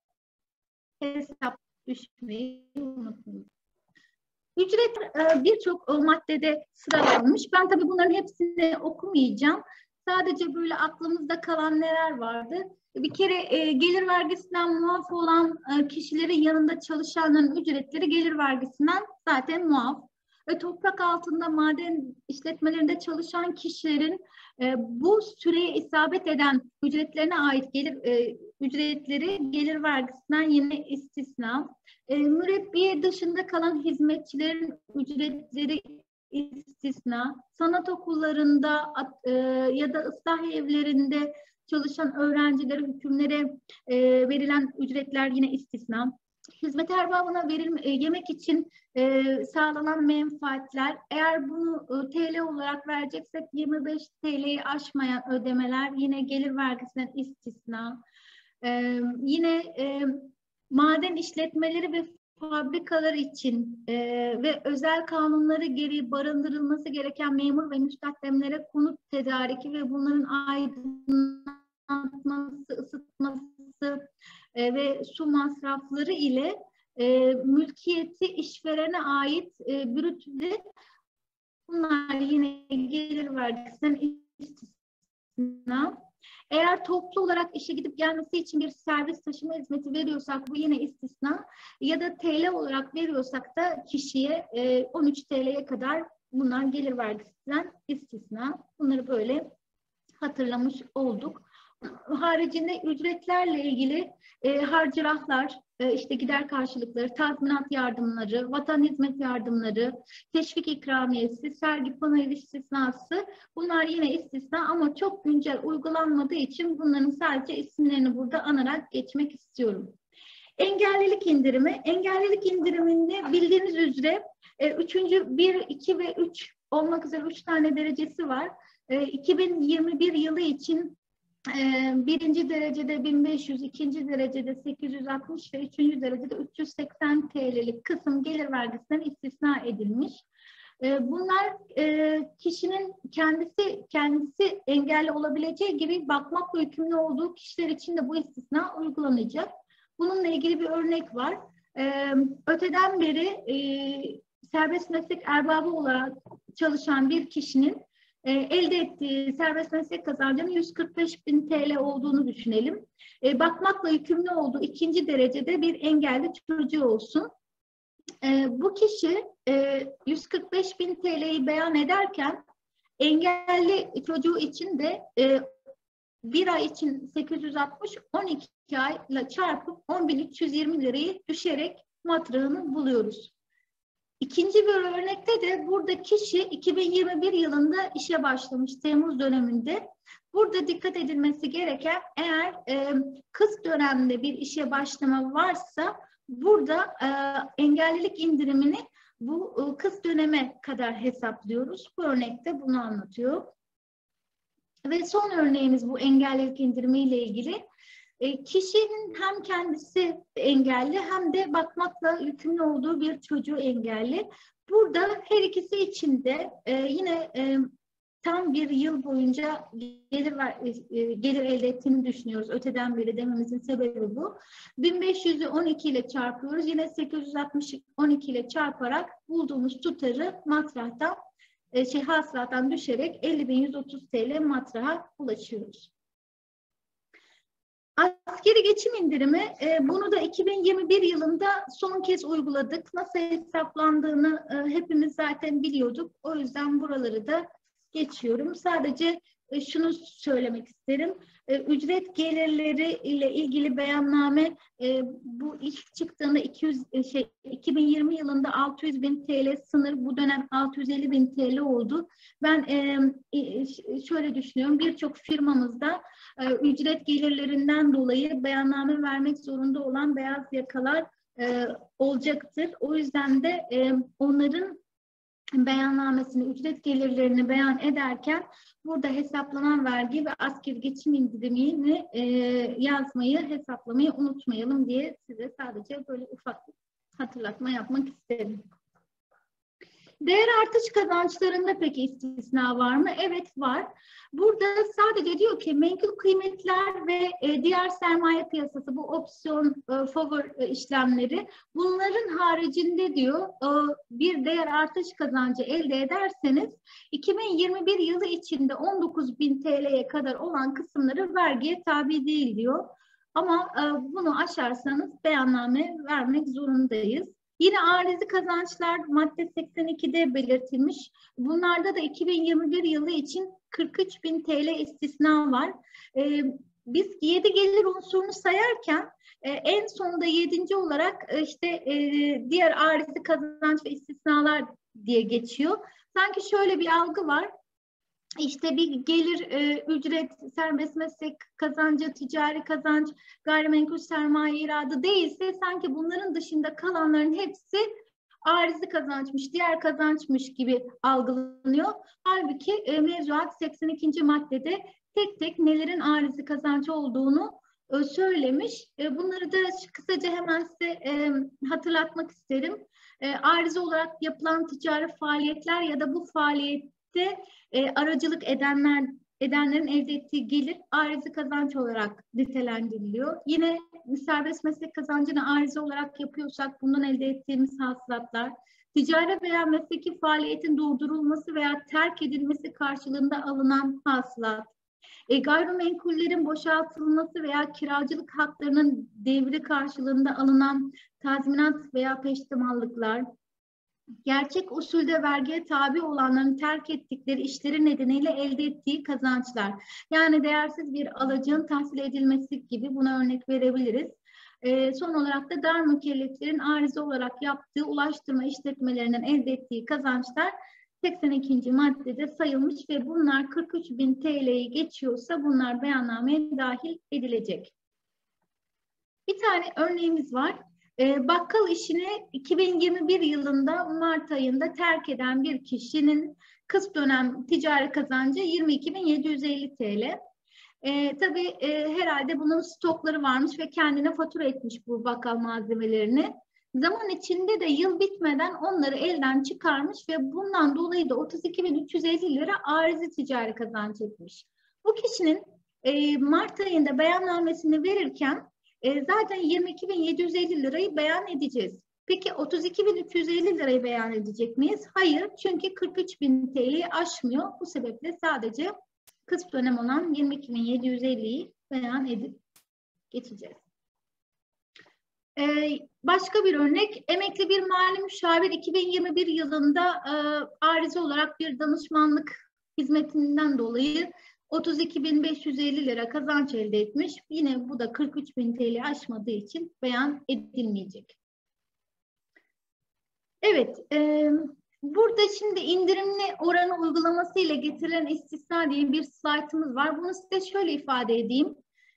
hesap düşmeyi unutmayın. Ücret birçok maddede sıralanmış. Ben tabii bunların hepsini okumayacağım. Sadece böyle aklımızda kalan neler vardı? Bir kere gelir vergisinden muaf olan kişilerin yanında çalışanların ücretleri gelir vergisinden zaten muaf. Toprak altında maden işletmelerinde çalışan kişilerin bu süreye isabet eden ücretlerine ait ücretleri gelir vergisinden yine istisna. Mürebbiye dışında kalan hizmetçilerin ücretleri istisna. Sanat okullarında ya da ıslah evlerinde çalışan öğrencilere, hükümlere verilen ücretler yine istisna. Hizmet erbabına yemek için sağlanan menfaatler, eğer bunu TL olarak vereceksek 25 TL'yi aşmayan ödemeler yine gelir vergisinden istisna. Yine maden işletmeleri ve fabrikalar için ve özel kanunları gereği barındırılması gereken memur ve müstahdemlere konut tedariki ve bunların aydınlatması, ısıtması ve su masrafları ile mülkiyeti işverene ait brütleri, bunlar yine gelir vergisinden istisna. Eğer toplu olarak işe gidip gelmesi için bir servis taşıma hizmeti veriyorsak bu yine istisna. Ya da TL olarak veriyorsak da kişiye 13 TL'ye kadar bunlar gelir vergisinden istisna. Bunları böyle hatırlamış olduk. Haricinde ücretlerle ilgili harcırahlar, işte gider karşılıkları, tazminat yardımları, vatan hizmet yardımları, teşvik ikramiyesi, sergi panayır istisnası, bunlar yine istisna ama çok güncel uygulanmadığı için bunların sadece isimlerini burada anarak geçmek istiyorum. Engellilik indirimi. Engellilik indiriminde bildiğiniz üzere 1, 2 ve 3 olmak üzere 3 tane derecesi var. 2021 yılı için birinci derecede 1500, ikinci derecede 860 ve üçüncü derecede 380 TL'lik kısım gelir vergisinden istisna edilmiş. Bunlar kişinin kendisi engelli olabileceği gibi bakmakla yükümlü olduğu kişiler için de bu istisna uygulanacak. Bununla ilgili bir örnek var. Öteden beri serbest meslek erbabı olarak çalışan bir kişinin elde ettiği serbest meslek kazancının 145.000 TL olduğunu düşünelim. Bakmakla yükümlü olduğu ikinci derecede bir engelli çocuğu olsun. Bu kişi 145.000 TL'yi beyan ederken engelli çocuğu için de bir ay için 860, 12 ayla çarpıp 10.320 lirayı düşerek matrağını buluyoruz. İkinci bir örnekte de burada kişi 2021 yılında işe başlamış, Temmuz döneminde. Burada dikkat edilmesi gereken, eğer kısa dönemde bir işe başlama varsa burada engellilik indirimini bu kısa döneme kadar hesaplıyoruz. Bu örnekte bunu anlatıyor. Ve son örneğimiz bu engellilik indirimiyle ilgili. Kişinin hem kendisi engelli hem de bakmakla yükümlü olduğu bir çocuğu engelli. Burada her ikisi için de yine tam bir yıl boyunca gelir elde ettiğini düşünüyoruz. Öteden beri dememizin sebebi bu. 1500'ü 12 ile çarpıyoruz. Yine 860'ı 12 ile çarparak bulduğumuz tutarı matrahtan hasılattan düşerek 50.130 TL matraha ulaşıyoruz. Askeri geçim indirimi, bunu da 2021 yılında son kez uyguladık. Nasıl hesaplandığını hepimiz zaten biliyorduk. O yüzden buraları da geçiyorum. Sadece şunu söylemek isterim. Ücret gelirleri ile ilgili beyanname bu ilk çıktığında 2020 yılında 600.000 TL sınır, bu dönem 650.000 TL oldu. Ben şöyle düşünüyorum, birçok firmamızda ücret gelirlerinden dolayı beyanname vermek zorunda olan beyaz yakalar olacaktır. O yüzden de onların beyannamesini, ücret gelirlerini beyan ederken burada hesaplanan vergi ve asgari geçim indirimini yazmayı, hesaplamayı unutmayalım diye size sadece böyle ufak bir hatırlatma yapmak isterim. Değer artış kazançlarında peki istisna var mı? Evet, var. Burada sadece diyor ki menkul kıymetler ve diğer sermaye piyasası, bu opsiyon, forward işlemleri, bunların haricinde diyor bir değer artış kazancı elde ederseniz 2021 yılı içinde 19.000 TL'ye kadar olan kısımları vergiye tabi değil diyor. Ama bunu aşarsanız beyanname vermek zorundayız. Yine arizi kazançlar madde 82'de belirtilmiş. Bunlarda da 2021 yılı için 43.000 TL istisna var. Biz 7 gelir unsurunu sayarken en sonunda 7. olarak işte diğer arizi kazanç ve istisnalar diye geçiyor. Sanki şöyle bir algı var. İşte bir gelir, ücret, serbest meslek kazancı, ticari kazanç, gayrimenkul sermaye iradı değilse sanki bunların dışında kalanların hepsi arizi kazançmış, diğer kazançmış gibi algılanıyor. Halbuki mevzuat 82. maddede tek tek nelerin arizi kazancı olduğunu söylemiş. Bunları da kısaca hemen size hatırlatmak isterim. Arizi olarak yapılan ticari faaliyetler ya da bu faaliyette aracılık edenlerin elde ettiği gelir arizi kazanç olarak nitelendiriliyor. Yine serbest meslek kazancını arizi olarak yapıyorsak bundan elde ettiğimiz hasılatlar, ticari veya mesleki faaliyetin durdurulması veya terk edilmesi karşılığında alınan hasılat, gayrimenkullerin boşaltılması veya kiracılık haklarının devri karşılığında alınan tazminat veya peştemallıklar, gerçek usulde vergiye tabi olanların terk ettikleri işleri nedeniyle elde ettiği kazançlar. Yani değersiz bir alacağın tahsil edilmesi gibi, buna örnek verebiliriz. Son olarak da dar mükelleflerin arizi olarak yaptığı ulaştırma işletmelerinden elde ettiği kazançlar 82. maddede sayılmış ve bunlar 43.000 TL'yi geçiyorsa bunlar beyannameye dahil edilecek. Bir tane örneğimiz var. Bakkal işini 2021 yılında Mart ayında terk eden bir kişinin kısa dönem ticari kazancı 22.750 TL. Tabii herhalde bunun stokları varmış ve kendine fatura etmiş bu bakkal malzemelerini. Zaman içinde de yıl bitmeden onları elden çıkarmış ve bundan dolayı da 32.350 lira arizi ticari kazanç etmiş. Bu kişinin Mart ayında beyannamesini verirken zaten 22.750 lirayı beyan edeceğiz. Peki 32.350 lirayı beyan edecek miyiz? Hayır, çünkü 43.000 TL'yi aşmıyor. Bu sebeple sadece kısa dönem olan 22.750'yi beyan edip geçeceğiz. Başka bir örnek, emekli bir mali müşavir 2021 yılında arizi olarak bir danışmanlık hizmetinden dolayı 32.550 lira kazanç elde etmiş. Yine bu da 43.000 TL aşmadığı için beyan edilmeyecek. Evet, burada şimdi indirimli oranı uygulaması ile getirilen istisna diye bir slaytımız var. Bunu size şöyle ifade edeyim.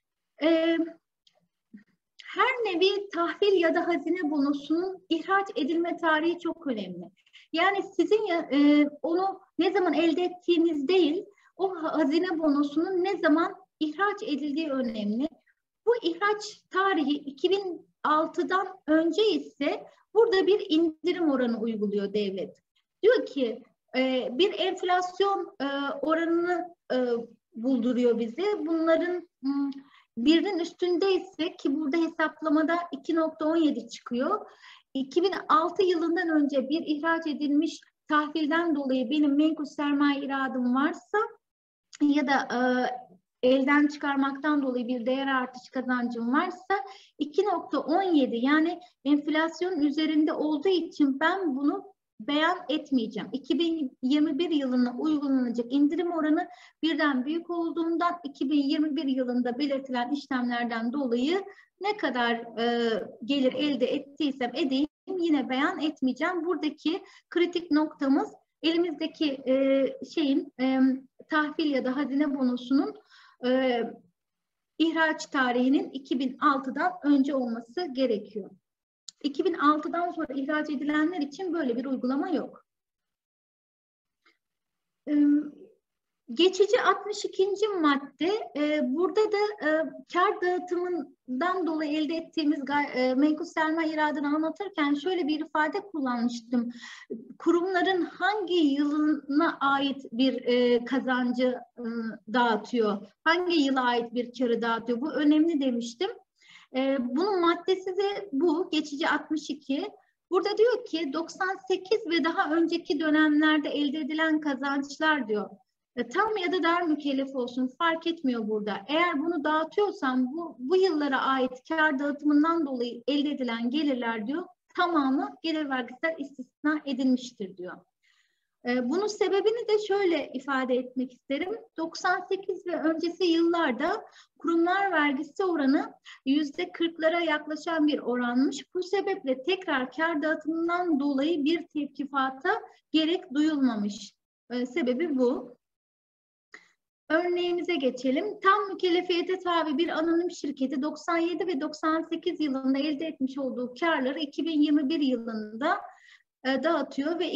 Her nevi tahvil ya da hazine bonosunun ihraç edilme tarihi çok önemli. Yani sizin onu ne zaman elde ettiğiniz değil, o hazine bonosunun ne zaman ihraç edildiği önemli. Bu ihraç tarihi 2006'dan önce ise burada bir indirim oranı uyguluyor devlet. Diyor ki bir enflasyon oranını bulduruyor bize. Bunların birinin üstündeyse, ki burada hesaplamada 2.17 çıkıyor. 2006 yılından önce bir ihraç edilmiş tahvilden dolayı benim menkul sermaye iradım varsa ya da elden çıkarmaktan dolayı bir değer artış kazancım varsa 2.17 yani enflasyonun üzerinde olduğu için ben bunu beyan etmeyeceğim. 2021 yılına uygulanacak indirim oranı birden büyük olduğundan 2021 yılında belirtilen işlemlerden dolayı ne kadar gelir elde ettiysem edeyim yine beyan etmeyeceğim. Buradaki kritik noktamız elimizdeki tahvil ya da hazine bonosunun ihraç tarihinin 2006'dan önce olması gerekiyor. 2006'dan sonra ihraç edilenler için böyle bir uygulama yok. Geçici 62. madde, burada da kar dağıtımından dolayı elde ettiğimiz menkul sermaye iradını anlatırken şöyle bir ifade kullanmıştım. Kurumların hangi yılına ait bir kazancı dağıtıyor, hangi yıla ait bir karı dağıtıyor, bu önemli demiştim. Bunun maddesi de bu, geçici 62. Burada diyor ki 98 ve daha önceki dönemlerde elde edilen kazançlar diyor. Tam ya da dar mükellef olsun fark etmiyor burada. Eğer bunu dağıtıyorsam bu yıllara ait kar dağıtımından dolayı elde edilen gelirler diyor tamamı gelir vergisinden istisna edilmiştir diyor. Bunun sebebini de şöyle ifade etmek isterim. 98 ve öncesi yıllarda kurumlar vergisi oranı %40'lara yaklaşan bir oranmış. Bu sebeple tekrar kar dağıtımından dolayı bir tevkifata gerek duyulmamış. Sebebi bu. Örneğimize geçelim. Tam mükellefiyete tabi bir anonim şirketi 97 ve 98 yılında elde etmiş olduğu karları 2021 yılında dağıtıyor ve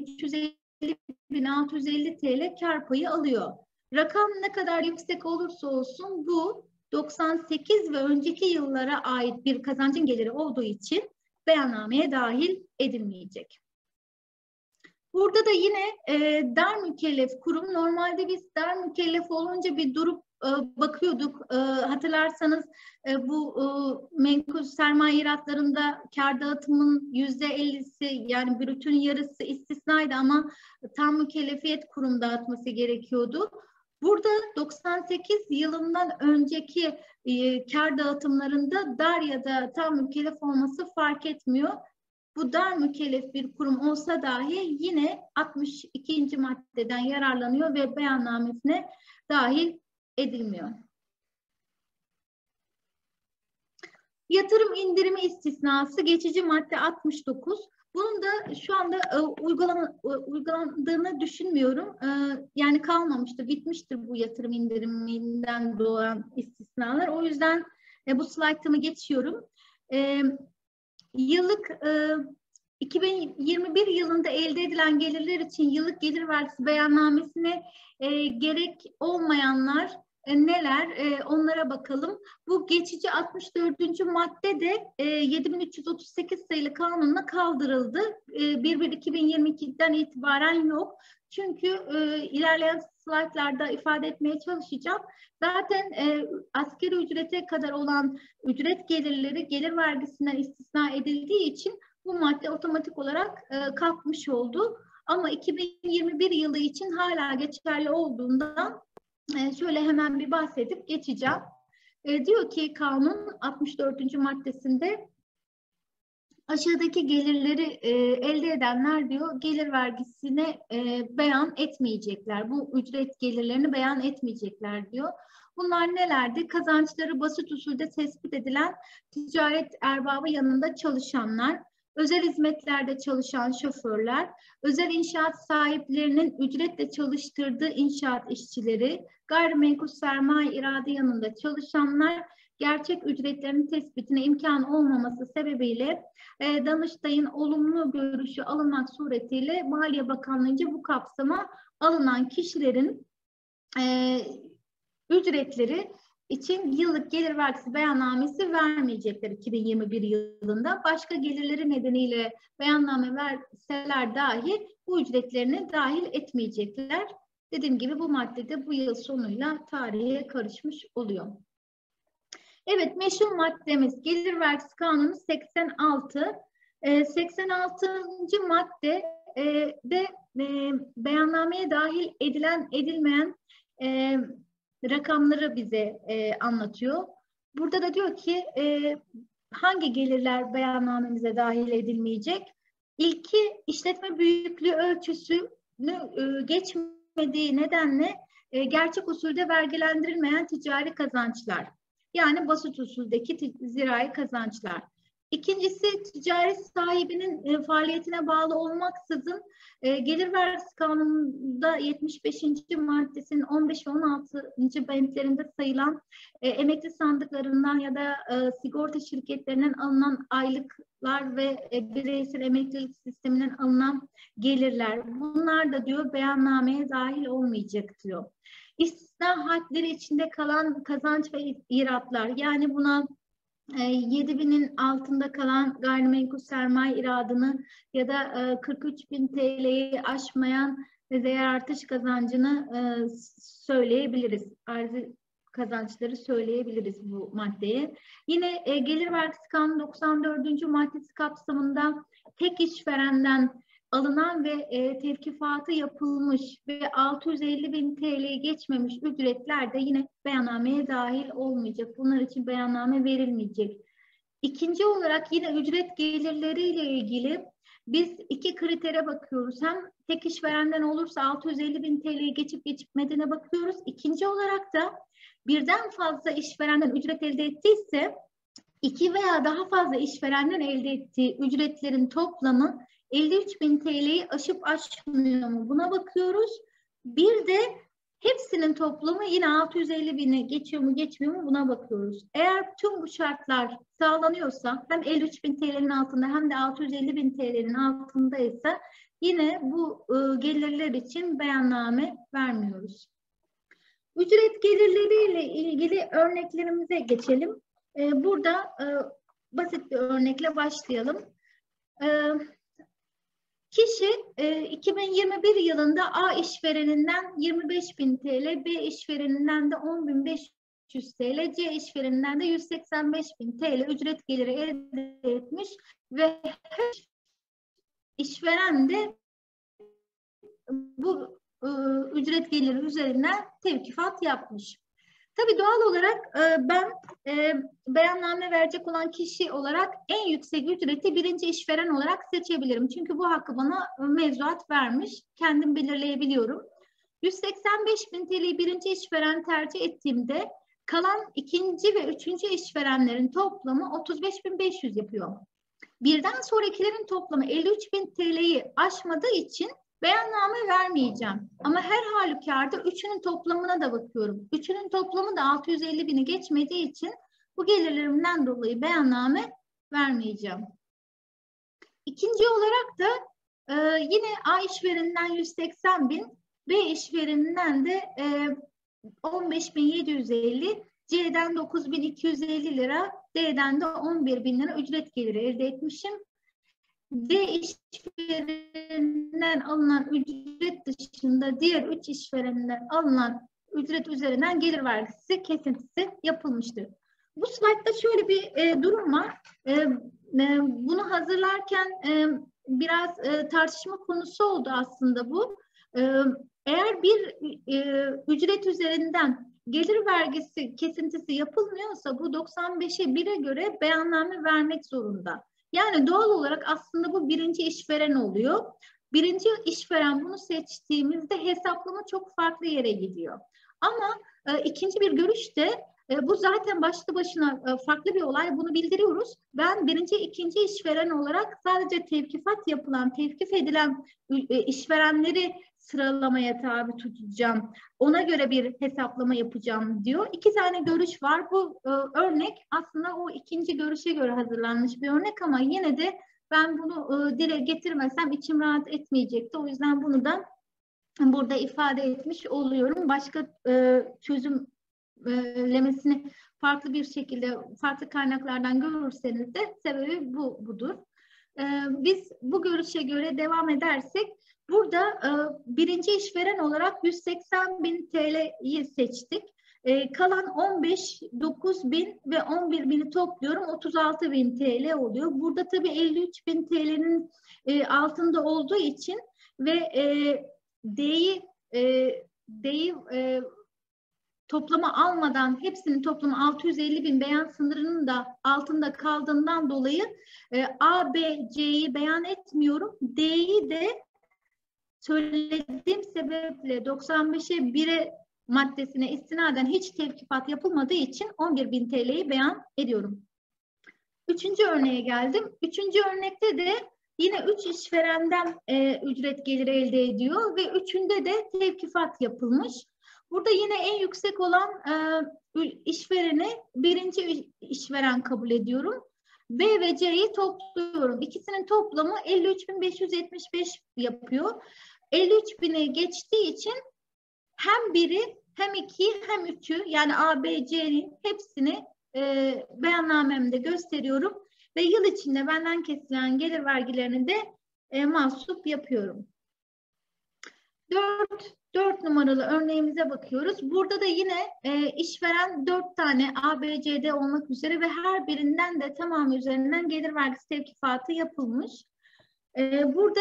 2.350.650 TL kar payı alıyor. Rakam ne kadar yüksek olursa olsun bu 98 ve önceki yıllara ait bir kazancın geliri olduğu için beyannameye dahil edilmeyecek. Burada da yine dar mükellef kurum, normalde biz dar mükellef olunca bir durup bakıyorduk. Hatırlarsanız bu menkul sermaye iratlarında kar dağıtımının %50'si yani brütün yarısı istisnaydı ama tam mükellefiyet kurum dağıtması gerekiyordu. Burada 98 yılından önceki kar dağıtımlarında dar ya da tam mükellef olması fark etmiyor. Bu dar mükellef bir kurum olsa dahi yine 62. maddeden yararlanıyor ve beyannamesine dahil edilmiyor. Yatırım indirimi istisnası geçici madde 69. Bunun da şu anda uygulandığını düşünmüyorum. Yani kalmamıştır, bitmiştir bu yatırım indiriminden doğan istisnalar. O yüzden bu slaytımı geçiyorum. Yıllık 2021 yılında elde edilen gelirler için yıllık gelir vergisi beyannamesine gerek olmayanlar neler? Onlara bakalım. Bu geçici 64. madde de 7338 sayılı kanunla kaldırıldı. 1/1/2022'den itibaren yok. Çünkü ilerleyen slaytlarda ifade etmeye çalışacağım. Zaten asgari ücrete kadar olan ücret gelirleri gelir vergisinden istisna edildiği için bu madde otomatik olarak kalkmış oldu. Ama 2021 yılı için hala geçerli olduğundan şöyle hemen bir bahsedip geçeceğim. Diyor ki kanun 64. maddesinde aşağıdaki gelirleri elde edenler diyor gelir vergisine beyan etmeyecekler. Bu ücret gelirlerini beyan etmeyecekler diyor. Bunlar nelerdi? Kazançları basit usulde tespit edilen ticaret erbabı yanında çalışanlar, özel hizmetlerde çalışan şoförler, özel inşaat sahiplerinin ücretle çalıştırdığı inşaat işçileri, gayrimenkul sermaye irade yanında çalışanlar, gerçek ücretlerinin tespitine imkan olmaması sebebiyle Danıştay'ın olumlu görüşü alınmak suretiyle Maliye Bakanlığı'nca bu kapsama alınan kişilerin ücretleri için yıllık gelir vergisi beyannamesi vermeyecekler 2021 yılında. Başka gelirleri nedeniyle beyanname verseler dahi bu ücretlerini dahil etmeyecekler. Dediğim gibi bu maddede bu yıl sonuyla tarihe karışmış oluyor. Evet, meşhur maddemiz Gelir Vergisi Kanunu 86. 86. madde de beyannameye dahil edilen edilmeyen rakamları bize anlatıyor. Burada da diyor ki hangi gelirler beyannamemize dahil edilmeyecek? İlki işletme büyüklüğü ölçüsünü geçmediği nedenle gerçek usulde vergilendirilmeyen ticari kazançlar. Yani basit usuldeki zirai kazançlar. İkincisi ticaret sahibinin faaliyetine bağlı olmaksızın Gelir Vergisi Kanunu'nda 75. maddesinin 15 ve 16. bentlerinde sayılan emekli sandıklarından ya da sigorta şirketlerinden alınan aylıklar ve bireysel emeklilik sisteminden alınan gelirler. Bunlar da diyor beyannameye dahil olmayacak diyor. İstisna hadleri içinde kalan kazanç ve iratlar, yani buna 7.000'in altında kalan gayrimenkul sermaye iradını ya da 43.000 TL'yi aşmayan değer artış kazancını söyleyebiliriz. Arzi kazançları söyleyebiliriz bu maddeye. Yine Gelir Vergisi Kanunu 94. maddesi kapsamında tek işverenden alınan ve tevkifatı yapılmış ve 650.000 TL'yi geçmemiş ücretler de yine beyannameye dahil olmayacak. Bunlar için beyanname verilmeyecek. İkinci olarak yine ücret gelirleriyle ilgili biz iki kritere bakıyoruz. Hem tek işverenden olursa 650.000 TL'yi geçip geçmediğine bakıyoruz. İkinci olarak da birden fazla işverenden ücret elde ettiyse iki veya daha fazla işverenden elde ettiği ücretlerin toplamı 53.000 TL'yi aşıp aşmıyor mu? Buna bakıyoruz. Bir de hepsinin toplamı yine 650.000'i geçiyor mu geçmiyor mu? Buna bakıyoruz. Eğer tüm bu şartlar sağlanıyorsa hem 53.000 TL'nin altında hem de 650.000 TL'nin altındaysa yine bu gelirler için beyanname vermiyoruz. Ücret gelirleriyle ilgili örneklerimize geçelim. Burada basit bir örnekle başlayalım. Kişi 2021 yılında A işvereninden 25.000 TL, B işvereninden de 10.500 TL, C işvereninden de 185.000 TL ücret geliri elde etmiş ve her işveren de bu ücret geliri üzerinden tevkifat yapmış. Tabii doğal olarak ben beyanname verecek olan kişi olarak en yüksek ücreti birinci işveren olarak seçebilirim. Çünkü bu hakkı bana mevzuat vermiş. Kendim belirleyebiliyorum. 185.000 TL'yi birinci işveren tercih ettiğimde kalan ikinci ve üçüncü işverenlerin toplamı 35.500 yapıyor. Birden sonrakilerin toplamı 53.000 TL'yi aşmadığı için beyanname vermeyeceğim. Ama her halükarda üçünün toplamına da bakıyorum. Üçünün toplamı da 650.000'i geçmediği için bu gelirlerimden dolayı beyanname vermeyeceğim. İkinci olarak da yine A işvereninden 180.000, B işvereninden de 15.750, C'den 9.250 lira, D'den de 11.000 lira ücret geliri elde etmişim. D işvereninden alınan ücret dışında diğer 3 işvereninden alınan ücret üzerinden gelir vergisi kesintisi yapılmıştır. Bu slaytta şöyle bir durum var. Bunu hazırlarken biraz tartışma konusu oldu aslında bu. Eğer bir ücret üzerinden gelir vergisi kesintisi yapılmıyorsa bu 95'e 1'e göre beyanname vermek zorunda. Yani doğal olarak aslında bu birinci işveren oluyor. Birinci işveren bunu seçtiğimizde hesaplama çok farklı yere gidiyor. Ama ikinci bir görüşte bu zaten başlı başına farklı bir olay. Bunu bildiriyoruz. Ben birinci, ikinci işveren olarak sadece tevkifat yapılan, tevkif edilen işverenleri sıralamaya tabi tutacağım. Ona göre bir hesaplama yapacağım diyor. İki tane görüş var. Bu örnek aslında o ikinci görüşe göre hazırlanmış bir örnek ama yine de ben bunu dile getirmesem içim rahat etmeyecekti. O yüzden bunu da burada ifade etmiş oluyorum. Başka çözümlemesini farklı bir şekilde farklı kaynaklardan görürseniz de sebebi budur. Biz bu görüşe göre devam edersek burada birinci işveren olarak 180.000 TL'yi seçtik. Kalan 9.000 ve 11.000'i topluyorum. 36.000 TL oluyor. Burada tabii 53.000 TL'nin altında olduğu için ve D'yi toplama almadan hepsinin toplamı 650.000 beyan sınırının da altında kaldığından dolayı A, B, C'yi beyan etmiyorum. D'yi de söylediğim sebeple 95'e 1'e maddesine istinaden hiç tevkifat yapılmadığı için 11.000 TL'yi beyan ediyorum. Üçüncü örneğe geldim. Üçüncü örnekte de yine 3 işverenden ücret geliri elde ediyor ve üçünde de tevkifat yapılmış. Burada yine en yüksek olan işvereni birinci işveren kabul ediyorum. B ve C'yi topluyorum. İkisinin toplamı 53.575 yapıyor. 53.000'i geçtiği için hem biri hem iki hem üçü yani A, B, C'nin hepsini beyannamemde gösteriyorum. Ve yıl içinde benden kesilen gelir vergilerini de mahsup yapıyorum. 4 numaralı örneğimize bakıyoruz. Burada da yine işveren 4 tane A, B, C, D olmak üzere ve her birinden de tamamı üzerinden gelir vergisi tevkifatı yapılmış. Burada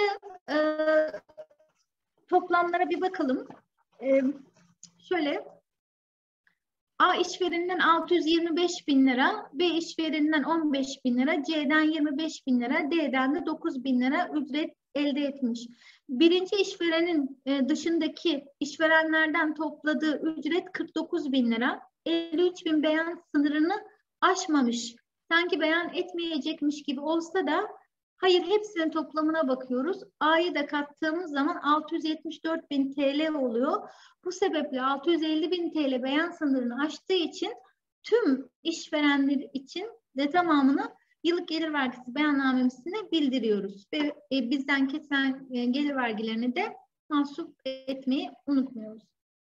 toplamlara bir bakalım. Şöyle A işvereninden 625.000 lira, B işvereninden 15.000 lira, C'den 25.000 lira, D'den de 9.000 lira ücret elde etmiş. Birinci işverenin dışındaki işverenlerden topladığı ücret 49.000 lira. 53.000 beyan sınırını aşmamış. Sanki beyan etmeyecekmiş gibi olsa da hayır, hepsinin toplamına bakıyoruz. A'yı da kattığımız zaman 674.000 TL oluyor. Bu sebeple 650.000 TL beyan sınırını aştığı için tüm işverenler için de tamamını yıllık gelir vergisi beyannamesine bildiriyoruz. Ve bizden kesilen gelir vergilerini de mahsup etmeyi unutmuyoruz.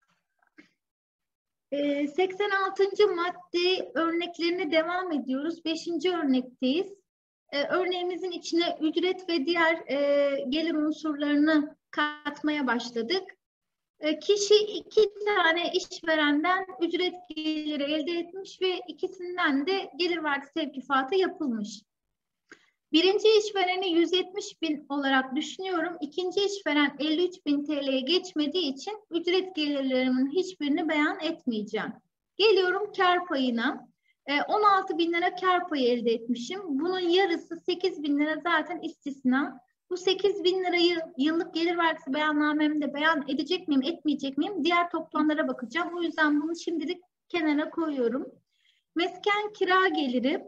86. madde örneklerine devam ediyoruz. 5. örnekteyiz. Örneğimizin içine ücret ve diğer gelir unsurlarını katmaya başladık. Kişi 2 tane işverenden ücret geliri elde etmiş ve ikisinden de gelir vergisi tevkifatı yapılmış. Birinci işvereni 170.000 olarak düşünüyorum. İkinci işveren 53.000 TL'ye geçmediği için ücret gelirlerimin hiçbirini beyan etmeyeceğim. Geliyorum kar payına. 16.000 lira kar payı elde etmişim. Bunun yarısı 8.000 lira zaten istisna. Bu 8.000 lirayı yıllık gelir vergisi beyannamemde beyan edecek miyim, etmeyecek miyim? Diğer toplamlara bakacağım. O yüzden bunu şimdilik kenara koyuyorum. Mesken kira geliri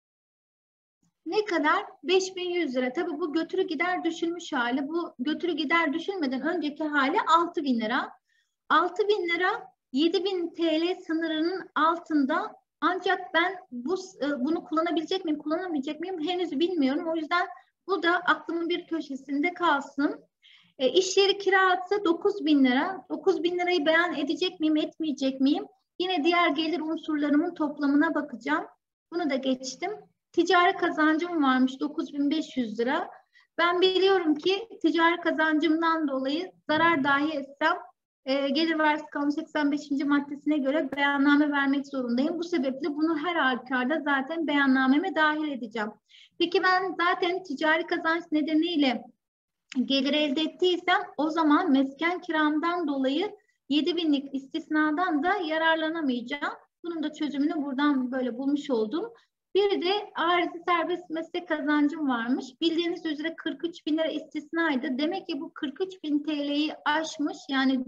ne kadar? 5.100 lira. Tabii bu götürü gider düşülmüş hali. Bu götürü gider düşülmeden önceki hali 6.000 lira. 6.000 lira 7.000 TL sınırının altında. Ancak ben bunu kullanabilecek miyim, kullanamayacak mıyım henüz bilmiyorum. O yüzden bu da aklımın bir köşesinde kalsın. İş yeri kirası 9.000 lira. 9.000 lirayı beyan edecek miyim, etmeyecek miyim? Yine diğer gelir unsurlarımın toplamına bakacağım. Bunu da geçtim. Ticari kazancım varmış 9.500 lira. Ben biliyorum ki ticari kazancımdan dolayı zarar dahi etsem gelir vergisi kanunu 85. maddesine göre beyanname vermek zorundayım. Bu sebeple bunu her halükarda zaten beyannameme dahil edeceğim. Peki ben zaten ticari kazanç nedeniyle gelir elde ettiysem o zaman mesken kiramdan dolayı 7.000'lik istisnadan da yararlanamayacağım. Bunun da çözümünü buradan böyle bulmuş oldum. Bir de arizi serbest meslek kazancım varmış. Bildiğiniz üzere 43.000 lira istisnaydı. Demek ki bu 43.000 TL'yi aşmış. Yani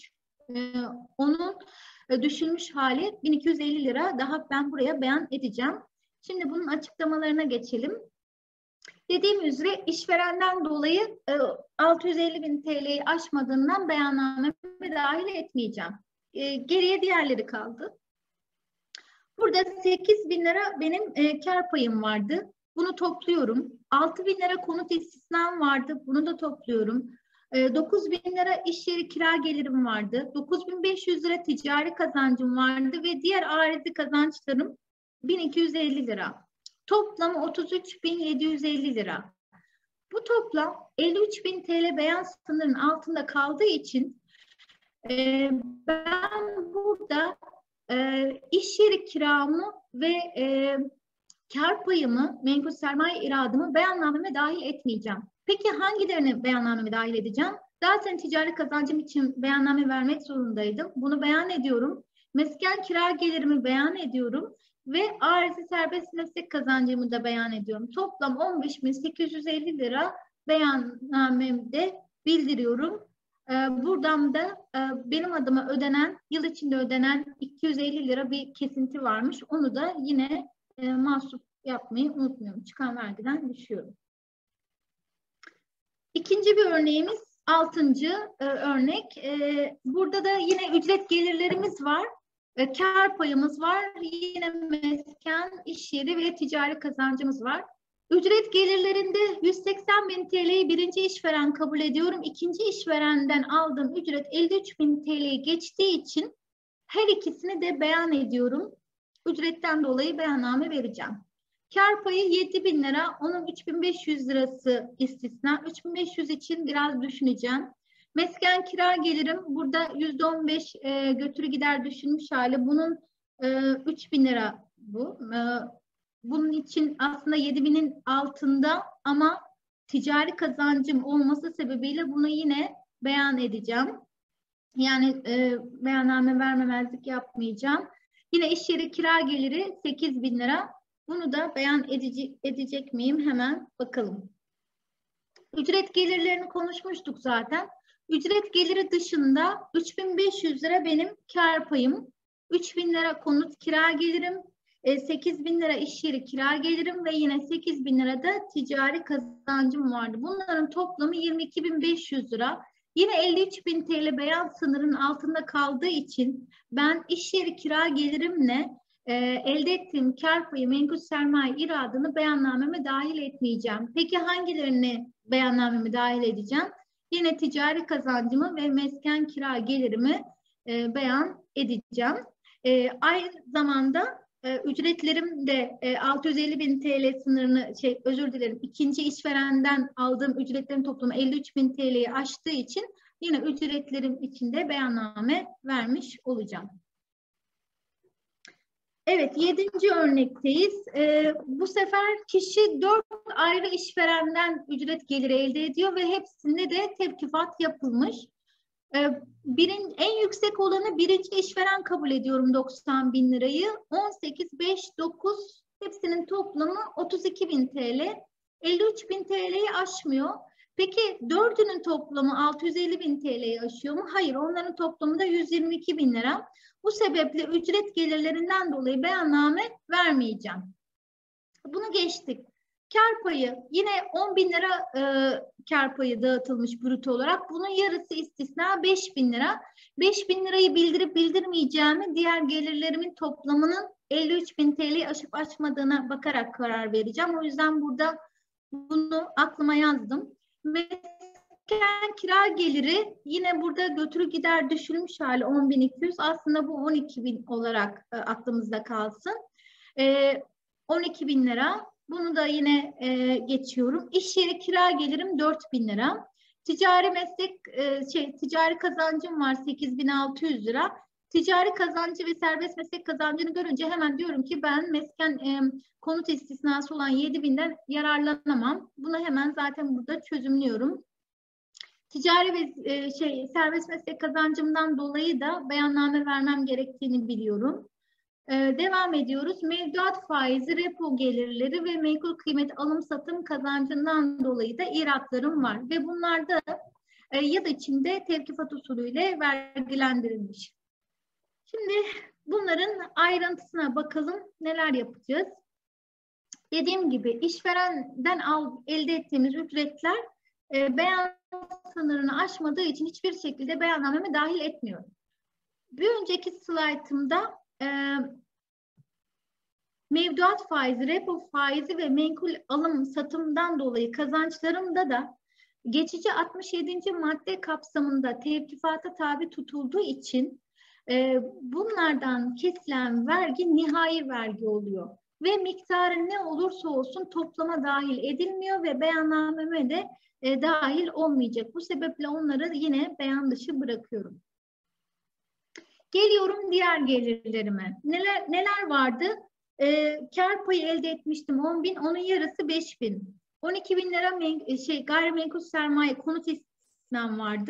onun düşülmüş hali 1.250 lira. Daha ben buraya beyan edeceğim. Şimdi bunun açıklamalarına geçelim. Dediğim üzere işverenden dolayı 650.000 TL'yi aşmadığından beyannameme dahil etmeyeceğim. Geriye diğerleri kaldı. Burada 8.000 lira benim kar payım vardı. Bunu topluyorum. 6.000 lira konut istisnam vardı. Bunu da topluyorum. 9.000 lira iş yeri kira gelirim vardı. 9.500 lira ticari kazancım vardı ve diğer arizi kazançlarım 1.250 lira. Toplamı 33.750 lira. Bu toplam 53.000 TL beyan sınırının altında kaldığı için ben burada iş yeri kiramı ve kar payımı, menkul sermaye iradımı beyannameme dahil etmeyeceğim. Peki hangilerini beyannameme dahil edeceğim? Zaten ticari kazancım için beyanname vermek zorundaydım. Bunu beyan ediyorum. Mesken kira gelirimi beyan ediyorum ve arizi serbest meslek kazancımı da beyan ediyorum. Toplam 15.850 lira beyannamemde bildiriyorum. Buradan da benim adıma ödenen, yıl içinde ödenen 250 lira bir kesinti varmış. Onu da yine mahsup yapmayı unutmuyorum. Çıkan vergiden düşüyorum. İkinci bir örneğimiz 6. örnek. Burada da yine ücret gelirlerimiz var. Kar payımız var. Yine mesken, iş yeri ve ticari kazancımız var. Ücret gelirlerinde 180.000 TL'yi birinci işveren kabul ediyorum. İkinci işverenden aldığım ücret 53.000 TL'yi geçtiği için her ikisini de beyan ediyorum. Ücretten dolayı beyanname vereceğim. Kar payı 7.000 lira, onun 3.500 lirası istisna. 3.500 için biraz düşüneceğim. Mesken kira gelirim, burada %15 götürü gider düşünmüş hali. Bunun 3.000 lira bu. Bunun için aslında 7.000'in altında ama ticari kazancım olması sebebiyle bunu yine beyan edeceğim. Yani beyanname vermemezlik yapmayacağım. Yine iş yeri kira geliri 8.000 lira. Bunu da beyan edecek miyim? Hemen bakalım. Ücret gelirlerini konuşmuştuk zaten. Ücret geliri dışında 3.500 lira benim kar payım. 3.000 lira konut kira gelirim. 8.000 lira iş yeri kira gelirim ve yine 8.000 lira da ticari kazancım vardı. Bunların toplamı 22.500 lira. Yine 53.000 TL beyan sınırının altında kaldığı için ben iş yeri kira gelirimle elde ettiğim kar payı menkul sermaye iradını beyannameme dahil etmeyeceğim. Peki hangilerini beyannameme dahil edeceğim? Yine ticari kazancımı ve mesken kira gelirimi beyan edeceğim. Aynı zamanda ücretlerim de 650.000 TL sınırını ikinci işverenden aldığım ücretlerin toplamı 53.000 TL'yi aştığı için yine ücretlerim içinde beyanname vermiş olacağım. Evet, 7. örnekteyiz. Bu sefer kişi 4 ayrı işverenden ücret geliri elde ediyor ve hepsinde de tevkifat yapılmış. En yüksek olanı birinci işveren kabul ediyorum 90.000 lirayı. 18, 5, 9 hepsinin toplamı 32.000 TL. 53.000 TL'yi aşmıyor. Peki 4'ünün toplamı 650.000 TL'yi aşıyor mu? Hayır, onların toplamı da 122.000 lira. Bu sebeple ücret gelirlerinden dolayı beyanname vermeyeceğim. Bunu geçtik. Kar payı yine 10.000 lira kar payı dağıtılmış bruto olarak. Bunun yarısı istisna 5.000 lira. 5.000 lirayı bildirip bildirmeyeceğimi diğer gelirlerimin toplamının 53.000 TL'yi aşıp aşmadığına bakarak karar vereceğim. O yüzden burada bunu aklıma yazdım. Mesken kira geliri yine burada götürü gider düşülmüş hali 10.200. Aslında bu 12.000 olarak aklımızda kalsın. 12.000 lira. Bunu da yine geçiyorum. İş yeri kira gelirim 4.000 lira. Ticari kazancım var 8.600 lira. Ticari kazancı ve serbest meslek kazancını görünce hemen diyorum ki ben mesken konut istisnası olan 7.000'den yararlanamam. Bunu hemen zaten burada çözümlüyorum. Ticari ve serbest meslek kazancımdan dolayı da beyanname vermem gerektiğini biliyorum. Devam ediyoruz. Mevduat faizi, repo gelirleri ve menkul kıymet alım satım kazancından dolayı da iratlarım var. Ve bunlar da yıl içinde tevkifat usulüyle vergilendirilmiş. Şimdi bunların ayrıntısına bakalım. Neler yapacağız? Dediğim gibi işverenden elde ettiğimiz ücretler beyan sınırını aşmadığı için hiçbir şekilde beyannameme dahil etmiyorum. Bir önceki slaytımda mevduat faizi, repo faizi ve menkul alım satımdan dolayı kazançlarımda da geçici 67. madde kapsamında tevkifata tabi tutulduğu için bunlardan kesilen vergi nihai vergi oluyor. Ve miktarı ne olursa olsun toplama dahil edilmiyor ve beyannameme de dahil olmayacak. Bu sebeple onları yine beyan dışı bırakıyorum. Geliyorum diğer gelirlerime. Neler vardı? Kar payı elde etmiştim 10.000, onun yarısı 5.000. 12.000 lira gayrimenkul sermaye konut istisnam vardı.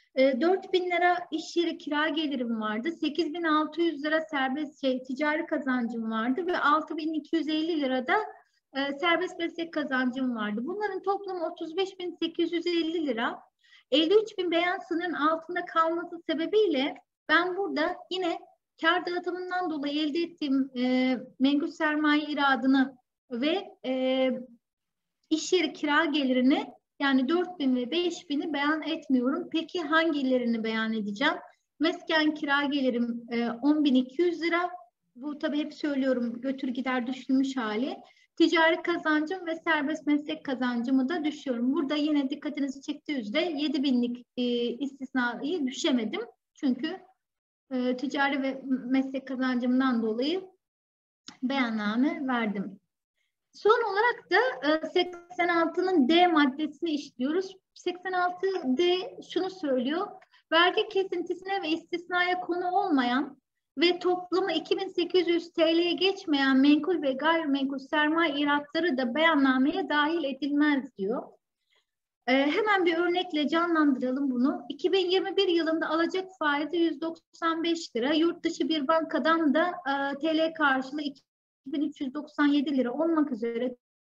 4.000 lira iş yeri kira gelirim vardı. 8.600 lira serbest ticari kazancım vardı ve 6.250 lira da serbest meslek kazancım vardı. Bunların toplamı 35.850 lira. 53.000 beyan sınırının altında kalması sebebiyle ben burada yine kar dağıtımından dolayı elde ettiğim menkul sermaye iradını ve iş yeri kira gelirini, yani 4.000 ve 5.000'i beyan etmiyorum. Peki hangilerini beyan edeceğim? Mesken kira gelirim 10.200 lira. Bu tabii hep söylüyorum, götür gider düşünmüş hali. Ticari kazancım ve serbest meslek kazancımı da düşüyorum. Burada yine dikkatinizi çektiği üzere 7.000'lik istisnayı düşemedim. Çünkü ticari ve meslek kazancımdan dolayı beyanname verdim. Son olarak da 86'nın D maddesini işliyoruz. 86D şunu söylüyor. Vergi kesintisine ve istisnaya konu olmayan ve toplamı 2.800 TL'ye geçmeyen menkul ve gayrimenkul sermaye iratları da beyannameye dahil edilmez diyor. Hemen bir örnekle canlandıralım bunu. 2021 yılında alacak faizi 195 lira. Yurt dışı bir bankadan da TL karşılığı 2.397 lira olmak üzere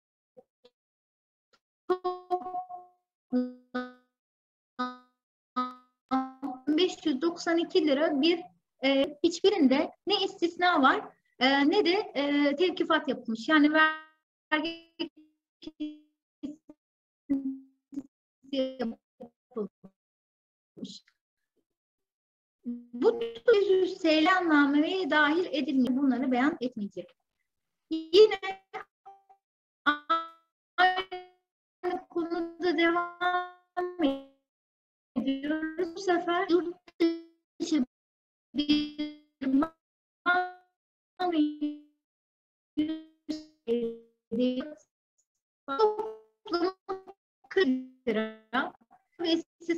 592 lira bir hiçbirinde ne istisna var ne de tevkifat yapılmış. Yani vergi yapılmış. Bu 100 TL nameye dahil edilmiyor. Bunları beyan etmeyecek. Yine aynı konuda devam ediyoruz. Bu sefer yurt dışı bir toplamı 40 lira ve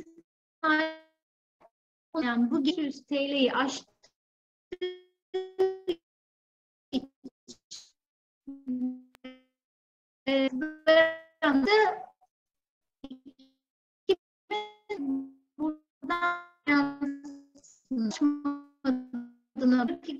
yani bu 100 TL'yi aştı buradan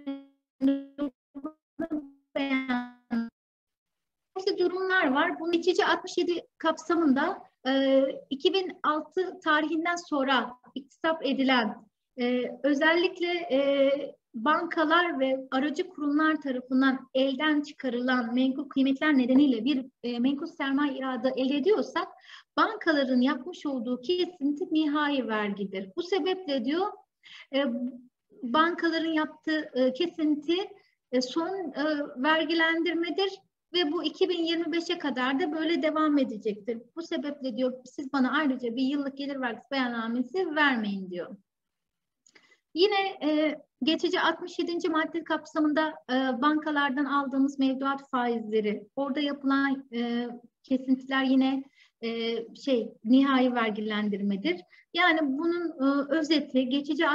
2000 durumlar var. Bunun geçici 67 kapsamında 2006 tarihinden sonra iktisap edilen özellikle bankalar ve aracı kurumlar tarafından elden çıkarılan menkul kıymetler nedeniyle bir menkul sermaye iradı elde ediyorsak bankaların yapmış olduğu kesinti nihai vergidir. Bu sebeple diyor bankaların yaptığı kesinti son vergilendirmedir ve bu 2025'e kadar da böyle devam edecektir. Bu sebeple diyor siz bana ayrıca bir yıllık gelir vergisi beyannamesi vermeyin diyor. Yine geçici 67. madde kapsamında bankalardan aldığımız mevduat faizleri, orada yapılan kesintiler yine nihai vergilendirmedir. Yani bunun özeti geçici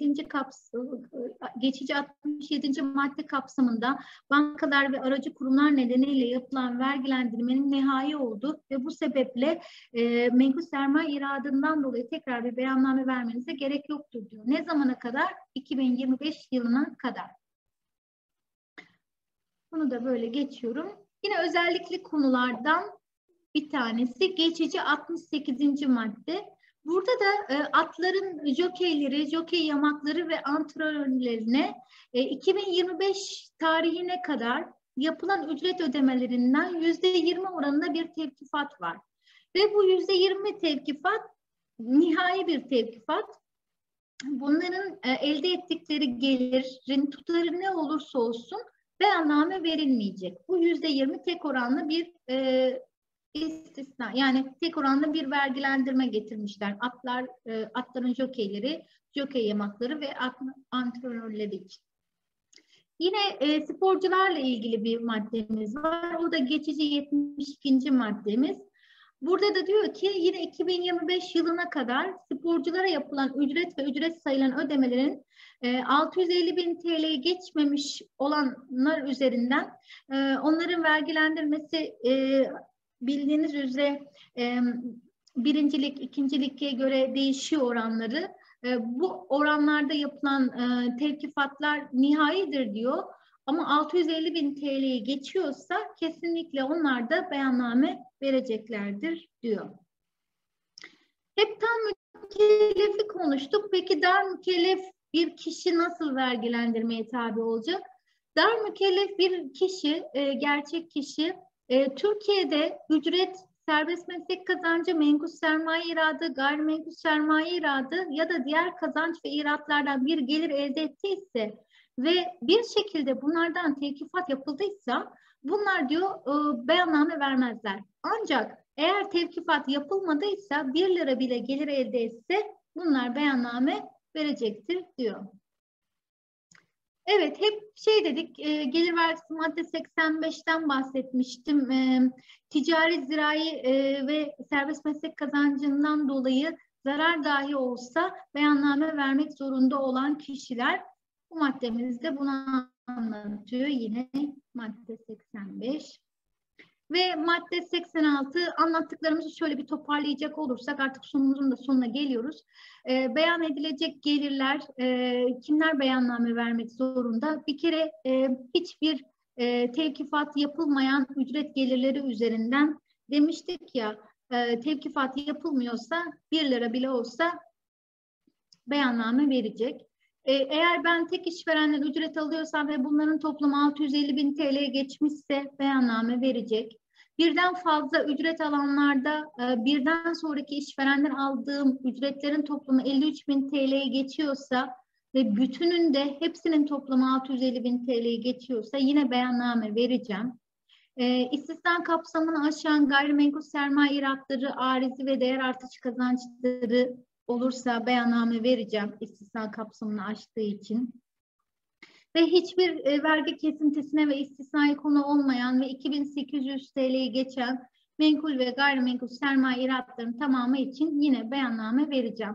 67. madde kapsamında bankalar ve aracı kurumlar nedeniyle yapılan vergilendirmenin nihai olduğu ve bu sebeple menkul sermaye iradından dolayı tekrar bir beyanname vermenize gerek yoktur diyor. Ne zamana kadar? 2025 yılına kadar. Bunu da böyle geçiyorum. Yine özellikli konulardan bir tanesi geçici 68. madde. Burada da atların jokeyleri, jokey yamakları ve antrenörlerine 2025 tarihine kadar yapılan ücret ödemelerinden %20 oranında bir tevkifat var. Ve bu %20 tevkifat nihai bir tevkifat. Bunların elde ettikleri gelirin tutarı ne olursa olsun beyanname verilmeyecek. Bu %20 tek oranlı bir istisna, yani tek oranda bir vergilendirme getirmişler. Atların jokeyleri, jokey yamakları ve antrenörleri için. Yine sporcularla ilgili bir maddemiz var. O da geçici 72. maddemiz. Burada da diyor ki yine 2025 yılına kadar sporculara yapılan ücret ve ücret sayılan ödemelerin 650.000 TL'ye geçmemiş olanlar üzerinden onların vergilendirmesi bildiğiniz üzere birincilik, ikinciliğe göre değişiyor oranları. Bu oranlarda yapılan tevkifatlar nihaidir diyor. Ama 650.000 TL'yi geçiyorsa kesinlikle onlar da beyanname vereceklerdir diyor. Hep tam mükellefi konuştuk. Peki dar mükellef bir kişi nasıl vergilendirmeye tabi olacak? Dar mükellef bir kişi, gerçek kişi, Türkiye'de ücret, serbest meslek kazancı, menkul sermaye iradı, gayrimenkul sermaye iradı ya da diğer kazanç ve iratlardan bir gelir elde ettiyse ve bir şekilde bunlardan tevkifat yapıldıysa bunlar diyor beyanname vermezler. Ancak eğer tevkifat yapılmadıysa 1 lira bile gelir elde etse bunlar beyanname verecektir diyor. Evet, hep şey dedik, gelir vergisi madde 85'ten bahsetmiştim. Ticari, zirai ve serbest meslek kazancından dolayı zarar dahi olsa beyanname vermek zorunda olan kişiler, bu maddemizde bunu anlatıyor yine madde 85. Ve madde 86, anlattıklarımızı şöyle bir toparlayacak olursak artık sunumumuzun da sonuna geliyoruz. Beyan edilecek gelirler, kimler beyanname vermek zorunda? Bir kere hiçbir tevkifat yapılmayan ücret gelirleri üzerinden demiştik ya, tevkifat yapılmıyorsa 1 lira bile olsa beyanname verecek. Eğer ben tek işverenden ücret alıyorsam ve bunların toplamı 650.000 TL'ye geçmişse beyanname verecek. Birden fazla ücret alanlarda birden sonraki işverenden aldığım ücretlerin toplamı 53.000 TL'ye geçiyorsa ve bütününde hepsinin toplamı 650.000 TL'ye geçiyorsa yine beyanname vereceğim. İstisna kapsamını aşan gayrimenkul sermaye iratları, arizi ve değer artışı kazançları olursa beyanname vereceğim istisna kapsamını aştığı için. Ve hiçbir vergi kesintisine ve istisnai konu olmayan ve 2.800 TL'yi geçen menkul ve gayrimenkul sermaye iratlarının tamamı için yine beyanname vereceğim.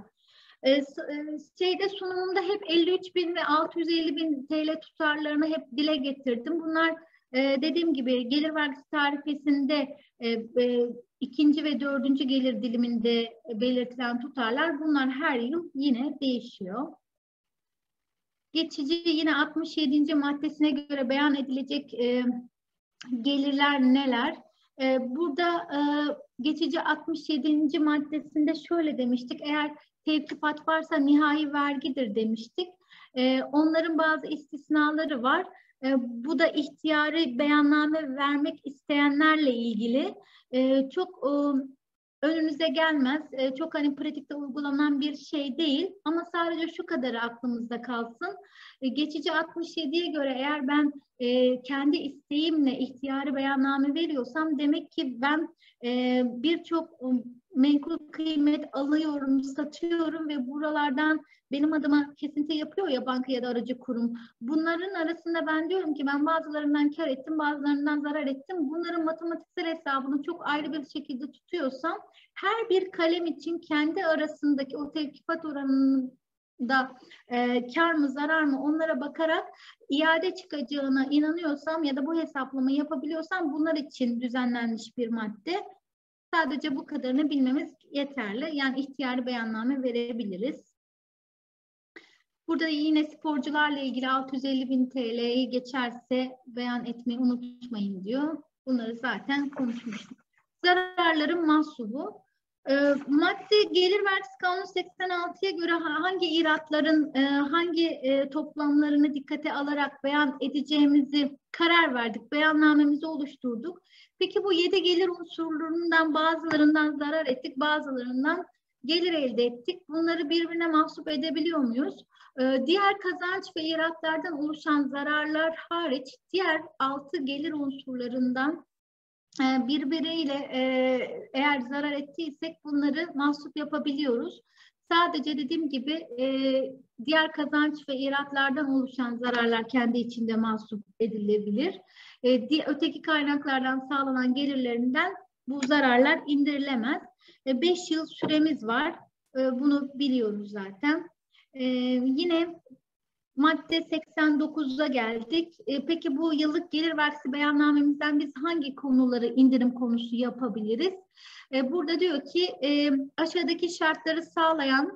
Sunumumda hep 53.000 ve 650.000 TL tutarlarını hep dile getirdim. Bunlar dediğim gibi gelir vergisi tarifesinde ikinci ve dördüncü gelir diliminde belirtilen tutarlar, bunlar her yıl yine değişiyor. Geçici yine 67. maddesine göre beyan edilecek gelirler neler? Burada geçici 67. maddesinde şöyle demiştik, eğer tevkifat varsa nihai vergidir demiştik. Onların bazı istisnaları var. Bu da ihtiyari beyanname vermek isteyenlerle ilgili çok önünüze gelmez. Çok hani pratikte uygulanan bir şey değil. Ama sadece şu kadarı aklımızda kalsın. Geçici 67'ye göre eğer ben kendi isteğimle ihtiyari beyanname veriyorsam demek ki ben birçok menkul kıymet alıyorum, satıyorum ve buralardan benim adıma kesinti yapıyor ya banka ya da aracı kurum. Bunların arasında ben diyorum ki ben bazılarından kar ettim, bazılarından zarar ettim. Bunların matematiksel hesabını çok ayrı bir şekilde tutuyorsam her bir kalem için kendi arasındaki o tevkifat oranında kar mı zarar mı onlara bakarak iade çıkacağına inanıyorsam ya da bu hesaplamayı yapabiliyorsam bunlar için düzenlenmiş bir madde. Sadece bu kadarını bilmemiz yeterli. Yani ihtiyari beyanname verebiliriz. Burada yine sporcularla ilgili 650.000 TL'yi geçerse beyan etmeyi unutmayın diyor. Bunları zaten konuşmuştuk. Zararların mahsubu. Madde gelir vergisi kanunu 86'ya göre hangi iratların hangi toplamlarını dikkate alarak beyan edeceğimizi karar verdik. Beyannamemizi oluşturduk. Peki bu 7 gelir unsurlarından bazılarından zarar ettik, bazılarından gelir elde ettik. Bunları birbirine mahsup edebiliyor muyuz? Diğer kazanç ve iratlardan oluşan zararlar hariç diğer 6 gelir unsurlarından birbiriyle eğer zarar ettiysek bunları mahsup yapabiliyoruz. Sadece dediğim gibi diğer kazanç ve iratlardan oluşan zararlar kendi içinde mahsup edilebilir. Öteki kaynaklardan sağlanan gelirlerinden bu zararlar indirilemez. 5 yıl süremiz var. Bunu biliyoruz zaten. Yine madde 89'a geldik. Peki bu yıllık gelir vergisi beyannamemizden biz hangi konuları indirim konusu yapabiliriz? Burada diyor ki aşağıdaki şartları sağlayan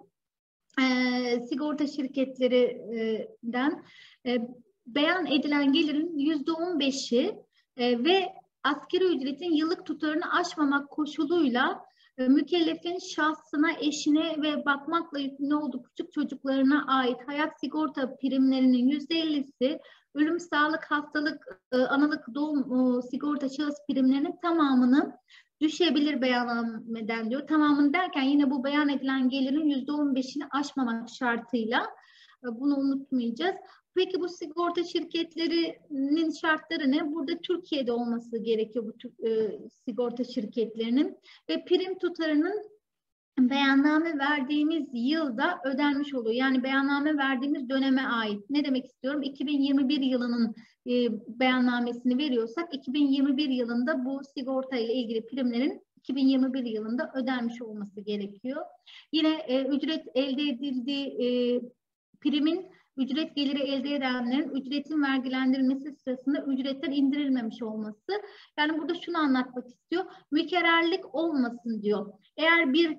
sigorta şirketlerinden beyan edilen gelirin %15'i ve asgari ücretin yıllık tutarını aşmamak koşuluyla mükellefin şahsına, eşine ve bakmakla yükümlü olduğu küçük çocuklarına ait hayat sigorta primlerinin %50'si, ölüm, sağlık, hastalık, analık, doğum sigorta şahıs primlerinin tamamını düşebilir beyannameden diyor. Tamamını derken yine bu beyan edilen gelirin %15'ini aşmamak şartıyla, bunu unutmayacağız. Peki bu sigorta şirketlerinin şartları ne? Burada Türkiye'de olması gerekiyor bu sigorta şirketlerinin ve prim tutarının beyanname verdiğimiz yılda ödenmiş oluyor. Yani beyanname verdiğimiz döneme ait. Ne demek istiyorum? 2021 yılının beyannamesini veriyorsak 2021 yılında bu sigorta ile ilgili primlerin 2021 yılında ödenmiş olması gerekiyor. Yine ücret elde edildiği primin ücret geliri elde edenlerin ücretin vergilendirilmesi sırasında ücretten indirilmemiş olması. Yani burada şunu anlatmak istiyor. Mükerrerlik olmasın diyor. Eğer bir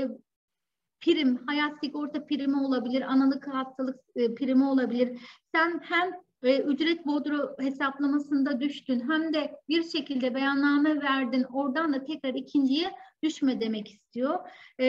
prim, hayat sigorta primi olabilir, analık hastalık primi olabilir. Sen hem ücret bodro hesaplamasında düştün hem de bir şekilde beyanname verdin. Oradan da tekrar ikinciye düşme demek istiyor.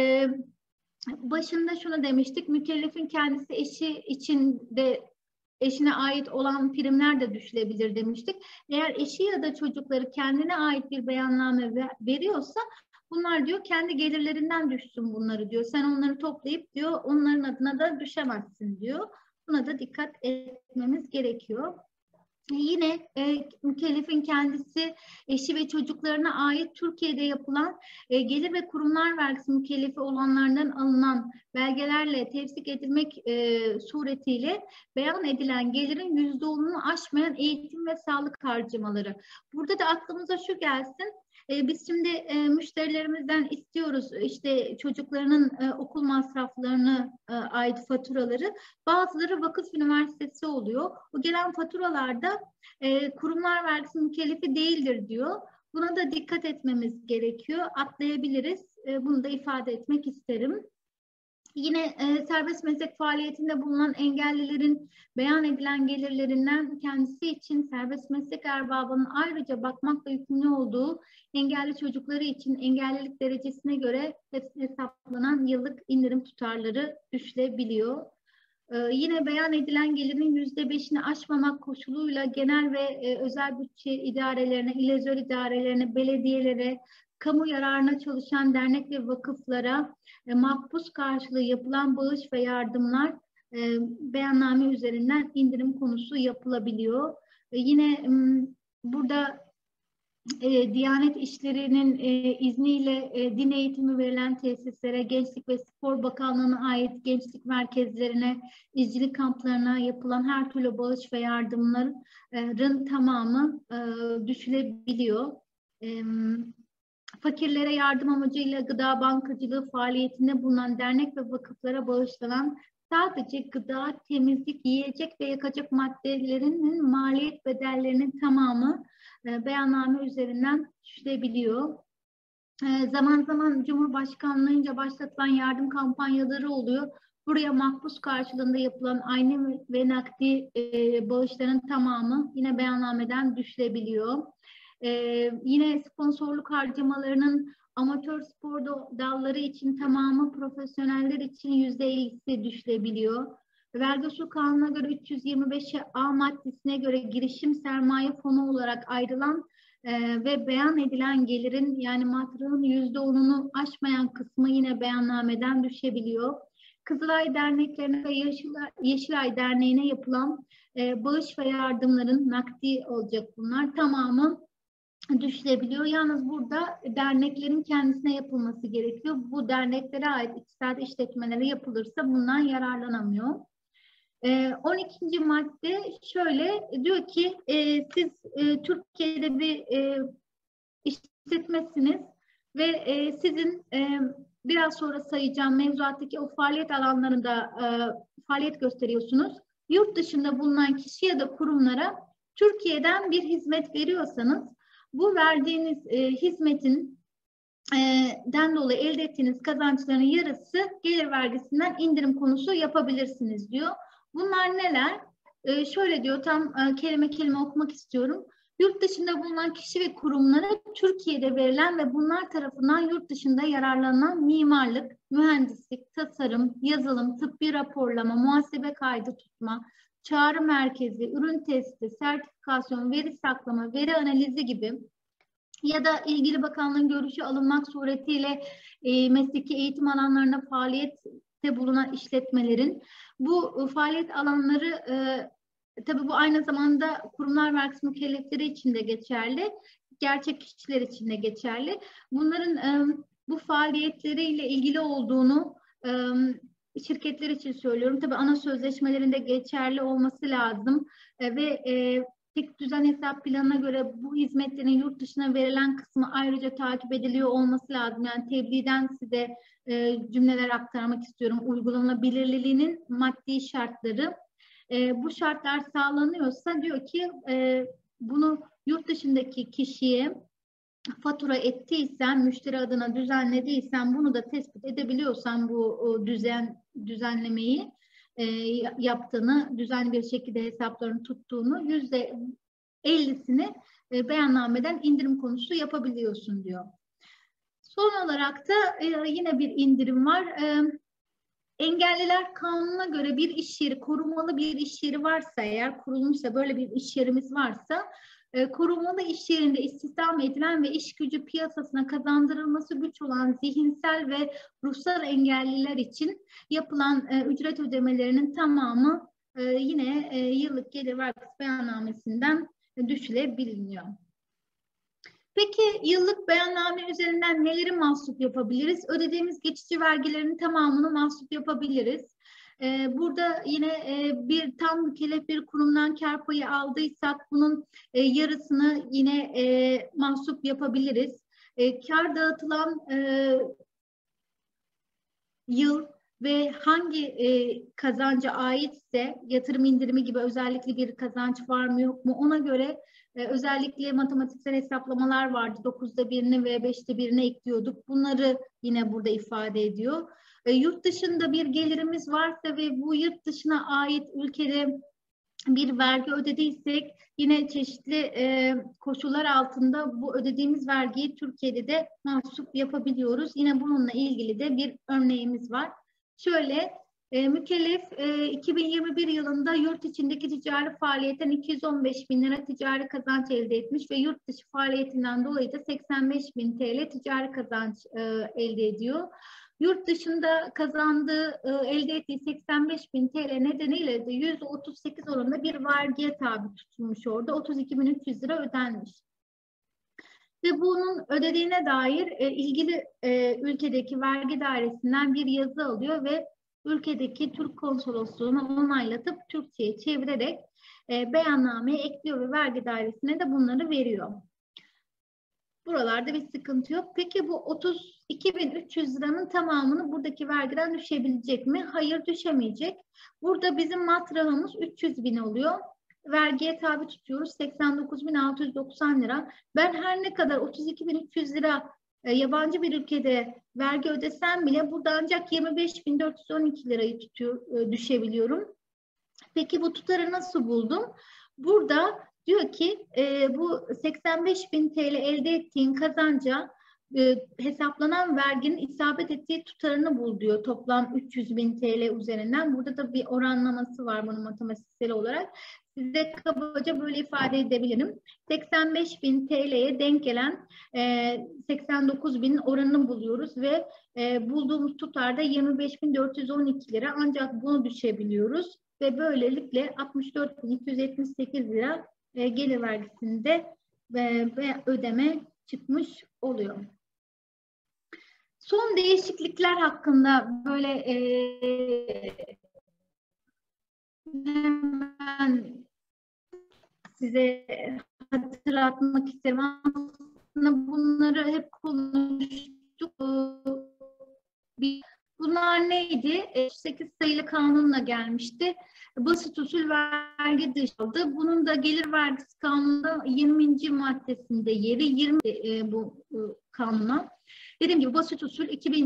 Başında şunu demiştik, mükellefin kendisi, eşi için de eşine ait olan primler de düşülebilir demiştik. Eğer eşi ya da çocukları kendine ait bir beyanname veriyorsa bunlar diyor kendi gelirlerinden düşsün bunları diyor. Sen onları toplayıp diyor onların adına da düşemezsin diyor. Buna da dikkat etmemiz gerekiyor. Yine mükellefin kendisi, eşi ve çocuklarına ait Türkiye'de yapılan gelir ve kurumlar vergisi mükellefi olanlardan alınan belgelerle tevsik edilmek suretiyle beyan edilen gelirin %10'unu aşmayan eğitim ve sağlık harcamaları. Burada da aklımıza şu gelsin. Biz şimdi müşterilerimizden istiyoruz işte çocuklarının okul masraflarına ait faturaları. Bazıları vakıf üniversitesi oluyor. O gelen faturalarda kurumlar vergisi mükellefi değildir diyor. Buna da dikkat etmemiz gerekiyor. Atlayabiliriz. Bunu da ifade etmek isterim. Yine serbest meslek faaliyetinde bulunan engellilerin beyan edilen gelirlerinden kendisi için serbest meslek erbabının ayrıca bakmakla yükümlü olduğu engelli çocukları için engellilik derecesine göre hesaplanan yıllık indirim tutarları düşülebiliyor. Yine beyan edilen gelirin %5'ini aşmamak koşuluyla genel ve özel bütçe idarelerine, ilezör idarelerine, belediyelere, kamu yararına çalışan dernek ve vakıflara makbuz karşılığı yapılan bağış ve yardımlar beyanname üzerinden indirim konusu yapılabiliyor. Yine burada Diyanet İşleri'nin izniyle din eğitimi verilen tesislere, Gençlik ve Spor Bakanlığı'na ait gençlik merkezlerine, izcilik kamplarına yapılan her türlü bağış ve yardımların tamamı düşülebiliyor. Fakirlere yardım amacıyla gıda bankacılığı faaliyetinde bulunan dernek ve vakıflara bağışlanan sadece gıda, temizlik, yiyecek ve yakacak maddelerinin maliyet bedellerinin tamamı beyanname üzerinden düşülebiliyor. Zaman zaman Cumhurbaşkanlığı'nca başlatılan yardım kampanyaları oluyor. Buraya makbuz karşılığında yapılan ayni ve nakdi bağışların tamamı yine beyannameden düşülebiliyor. Yine sponsorluk harcamalarının amatör spor dalları için tamamı, profesyoneller için %50'si düşülebiliyor. Vergi usul kanununa göre 325A maddesine göre girişim sermaye fonu olarak ayrılan ve beyan edilen gelirin yani matrağın %10'unu aşmayan kısmı yine beyannameden düşebiliyor. Kızılay derneklerine ve Yeşilay Derneği'ne yapılan bağış ve yardımların nakdi olacak bunlar tamamı düşülebiliyor. Yalnız burada derneklerin kendisine yapılması gerekiyor. Bu derneklere ait iktisadi işletmelere yapılırsa bundan yararlanamıyor. 12. madde şöyle diyor ki siz Türkiye'de bir işletmesiniz ve sizin biraz sonra sayacağım mevzuattaki o faaliyet alanlarında faaliyet gösteriyorsunuz. yurt dışında bulunan kişi ya da kurumlara Türkiye'den bir hizmet veriyorsanız bu verdiğiniz hizmetin den dolayı elde ettiğiniz kazançların yarısı gelir vergisinden indirim konusu yapabilirsiniz diyor. Bunlar neler? Şöyle diyor, tam kelime kelime okumak istiyorum. Yurt dışında bulunan kişi ve kurumlara Türkiye'de verilen ve bunlar tarafından yurt dışında yararlanan mimarlık, mühendislik, tasarım, yazılım, tıbbi raporlama, muhasebe kaydı tutma, çağrı merkezi, ürün testi, sertifikasyon, veri saklama, veri analizi gibi ya da ilgili bakanlığın görüşü alınmak suretiyle mesleki eğitim alanlarında faaliyette bulunan işletmelerin bu faaliyet alanları tabii bu aynı zamanda kurumlar vergisi mükellefleri için de geçerli, gerçek kişiler için de geçerli. Bunların bu faaliyetleriyle ilgili olduğunu şirketler için söylüyorum. Tabii ana sözleşmelerinde geçerli olması lazım ve tek düzen hesap planına göre bu hizmetlerin yurt dışına verilen kısmı ayrıca takip ediliyor olması lazım. Yani tebliğden size cümleler aktarmak istiyorum. Uygulanabilirliğinin maddi şartları. Bu şartlar sağlanıyorsa diyor ki bunu yurt dışındaki kişiye fatura ettiysen, müşteri adına düzenlediysen, bunu da tespit edebiliyorsan bu düzenlemeyi yaptığını, düzenli bir şekilde hesaplarını tuttuğunu, %50'sini beyannameden indirim konusu yapabiliyorsun diyor. Son olarak da yine bir indirim var. Engelliler Kanunu'na göre bir iş yeri, korumalı bir iş yeri varsa, eğer kurulmuşsa, böyle bir iş yerimiz varsa, korumalı iş yerinde istihdam edilen ve iş gücü piyasasına kazandırılması güç olan zihinsel ve ruhsal engelliler için yapılan ücret ödemelerinin tamamı yine yıllık gelir vergisi beyannamesinden düşülebiliyor. Peki yıllık beyanname üzerinden neleri mahsup yapabiliriz? Ödediğimiz geçici vergilerin tamamını mahsup yapabiliriz. Burada yine bir tam mükellef bir kurumdan kar payı aldıysak bunun yarısını yine mahsup yapabiliriz. Kar dağıtılan yıl ve hangi kazanca aitse, yatırım indirimi gibi özellikle bir kazanç var mı yok mu, ona göre özellikle matematiksel hesaplamalar vardı. 9'da 1'ini ve 5'te 1'ini ekliyorduk. Bunları yine burada ifade ediyor. Yurt dışında bir gelirimiz varsa ve bu yurt dışına ait ülkede bir vergi ödediysek yine çeşitli koşullar altında bu ödediğimiz vergiyi Türkiye'de de mahsup yapabiliyoruz. Yine bununla ilgili de bir örneğimiz var. Şöyle, mükellef 2021 yılında yurt içindeki ticari faaliyetten 215.000 lira ticari kazanç elde etmiş ve yurt dışı faaliyetinden dolayı da 85.000 TL ticari kazanç elde ediyor. Yurt dışında kazandığı, elde ettiği 85.000 TL nedeniyle de %38 oranında bir vergiye tabi tutulmuş orada. 32.300 lira ödenmiş. Ve bunun ödediğine dair ilgili ülkedeki vergi dairesinden bir yazı alıyor ve ülkedeki Türk konsolosluğuna onaylatıp Türkçe'ye çevirerek beyannameye ekliyor ve vergi dairesine de bunları veriyor. Buralarda bir sıkıntı yok. Peki bu 32.300 liranın tamamını buradaki vergiden düşebilecek mi? Hayır, düşemeyecek. Burada bizim matrahımız 300.000 oluyor. Vergiye tabi tutuyoruz 89.690 lira. Ben her ne kadar 32.300 lira yabancı bir ülkede vergi ödesem bile burada ancak 25.412 lirayı düşebiliyorum. Peki bu tutarı nasıl buldum? Burada diyor ki bu 85.000 TL elde ettiğin kazanca hesaplanan verginin isabet ettiği tutarını bul diyor. Toplam 300.000 TL üzerinden. Burada da bir oranlaması var bunun matematiksel olarak. Size kabaca böyle ifade edebilirim. 85.000 TL'ye denk gelen 89.000 oranını buluyoruz ve bulduğumuz tutarda 25.412 lira, ancak bunu düşebiliyoruz ve böylelikle 64.278 lira gelir vergisinde ve ödeme çıkmış oluyor. Son değişiklikler hakkında böyle hemen size hatırlatmak isterim. Aslında bunları hep konuştuk. Bir Bunlar neydi? 8 sayılı kanunla gelmişti. Basit usul vergi dışı aldı. Bunun da gelir vergisi kanununda 20. maddesinde yeri 20 bu kanuna. Dediğim gibi basit usul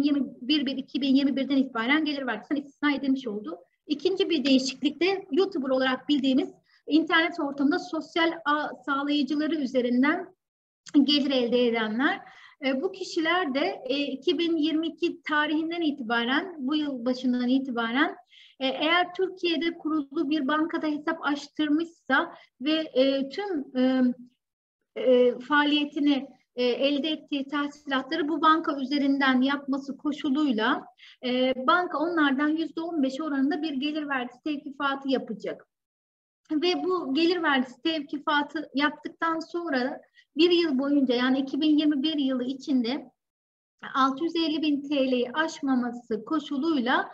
2021'den itibaren gelir vergisinden istisna edilmiş oldu. İkinci bir değişiklik de YouTuber olarak bildiğimiz internet ortamında sosyal ağ sağlayıcıları üzerinden gelir elde edenler. Bu kişiler de 2022 tarihinden itibaren, bu yıl başından itibaren eğer Türkiye'de kurulu bir bankada hesap açtırmışsa ve tüm faaliyetini elde ettiği tahsilatları bu banka üzerinden yapması koşuluyla banka onlardan %15 oranında bir gelir vergisi tevkifatı yapacak. Ve bu gelir vergisi tevkifatı yaptıktan sonra bir yıl boyunca, yani 2021 yılı içinde 650.000 TL'yi aşmaması koşuluyla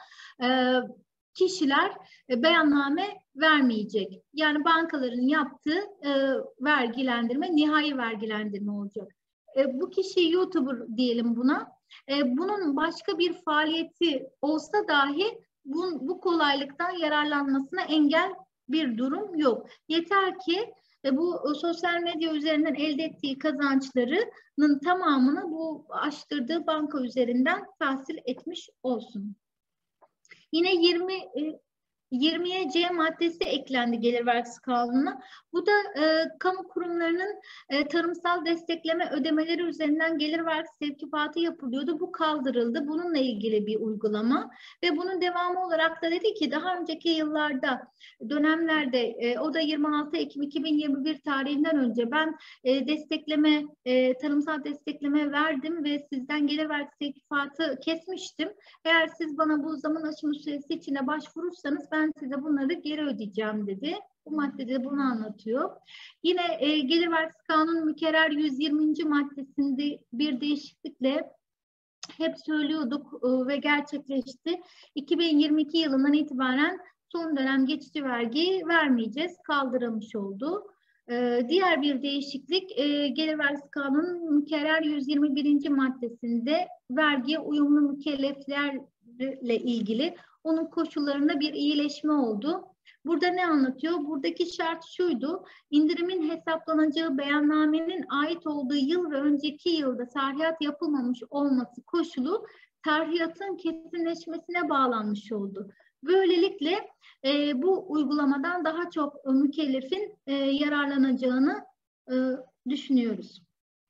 kişiler beyanname vermeyecek. Yani bankaların yaptığı vergilendirme, nihai vergilendirme olacak. Bu kişi YouTuber diyelim buna. Bunun başka bir faaliyeti olsa dahi bu kolaylıktan yararlanmasına engel bir durum yok. Yeter ki bu sosyal medya üzerinden elde ettiği kazançlarının tamamını bu açtırdığı banka üzerinden tahsil etmiş olsun. Yine 20'ye C maddesi eklendi gelir vergisi kanununa. Bu da kamu kurumlarının tarımsal destekleme ödemeleri üzerinden gelir vergisi tevkifatı yapılıyordu. Bu kaldırıldı. Bununla ilgili bir uygulama ve bunun devamı olarak da dedi ki daha önceki yıllarda, dönemlerde o da 26 Ekim 2021 tarihinden önce ben tarımsal destekleme verdim ve sizden gelir vergisi tevkifatı kesmiştim. Eğer siz bana bu zaman aşımı süresi içinde başvurursanız ben size bunları geri ödeyeceğim dedi. Bu maddede bunu anlatıyor. Yine gelir vergisi kanunu mükerrer 120. maddesinde bir değişiklikle hep söylüyorduk ve gerçekleşti. 2022 yılından itibaren son dönem geçici vergi vermeyeceğiz. Kaldırılmış oldu. Diğer bir değişiklik gelir vergisi kanunun mükerrer 121. maddesinde vergiye uyumlu mükelleflerle ilgili onun koşullarında bir iyileşme oldu. Burada ne anlatıyor? Buradaki şart şuydu: indirimin hesaplanacağı beyannamenin ait olduğu yıl ve önceki yılda tarhiyat yapılmamış olması koşulu tarhiyatın kesinleşmesine bağlanmış oldu. Böylelikle bu uygulamadan daha çok mükellefin yararlanacağını düşünüyoruz.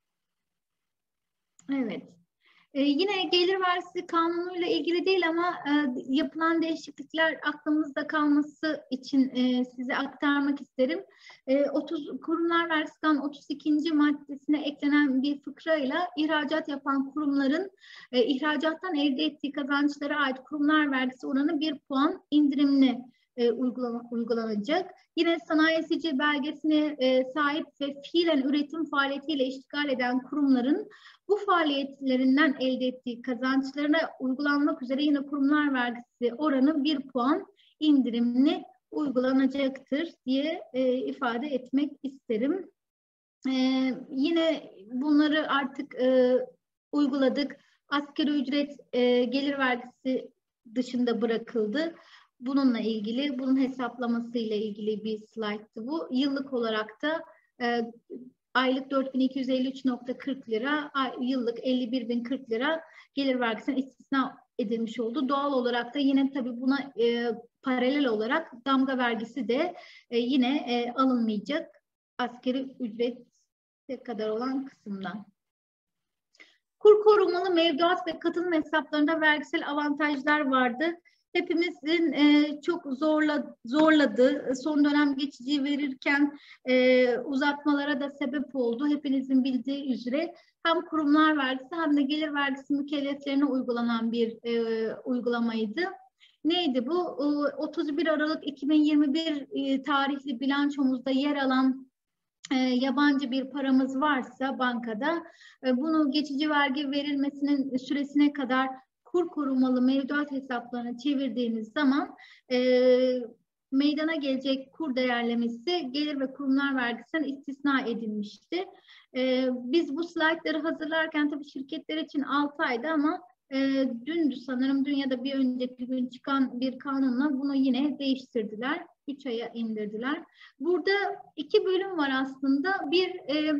Evet. Yine gelir vergisi kanunuyla ilgili değil ama yapılan değişiklikler aklımızda kalması için size aktarmak isterim. Kurumlar Vergisi Kanunu 32. maddesine eklenen bir fıkrayla ihracat yapan kurumların ihracattan elde ettiği kazançlara ait kurumlar vergisi oranı 1 puan indirimli uygulanacak. Yine sanayi sicil belgesine sahip ve fiilen üretim faaliyetiyle iştigal eden kurumların bu faaliyetlerinden elde ettiği kazançlarına uygulanmak üzere yine kurumlar vergisi oranı 1 puan indirimli uygulanacaktır diye ifade etmek isterim. Yine bunları artık uyguladık. Asgari ücret gelir vergisi dışında bırakıldı. Bununla ilgili, bunun hesaplamasıyla ilgili bir slayttı bu. Yıllık olarak da aylık 4.253.40 lira, yıllık 51.040 lira gelir vergisinden istisna edilmiş oldu. Doğal olarak da yine tabii buna paralel olarak damga vergisi de yine alınmayacak asgari ücrete kadar olan kısımdan. Kur korumalı mevduat ve katılım hesaplarında vergisel avantajlar vardı. Hepimizin çok zorladı. Son dönem geçici verirken uzatmalara da sebep oldu. Hepinizin bildiği üzere hem kurumlar vergisi hem de gelir vergisi mükelleflerine uygulanan bir uygulamaydı. Neydi bu? 31 Aralık 2021 tarihli bilançomuzda yer alan yabancı bir paramız varsa bankada bunu geçici vergi verilmesinin süresine kadar kur korumalı mevduat hesaplarına çevirdiğiniz zaman meydana gelecek kur değerlemesi gelir ve kurumlar vergisinden istisna edilmişti. Biz bu slaytları hazırlarken tabii şirketler için 6 aydı ama Dündü sanırım, dün ya da bir önceki gün çıkan bir kanunla bunu yine değiştirdiler. 3 aya indirdiler. Burada 2 bölüm var aslında. Bir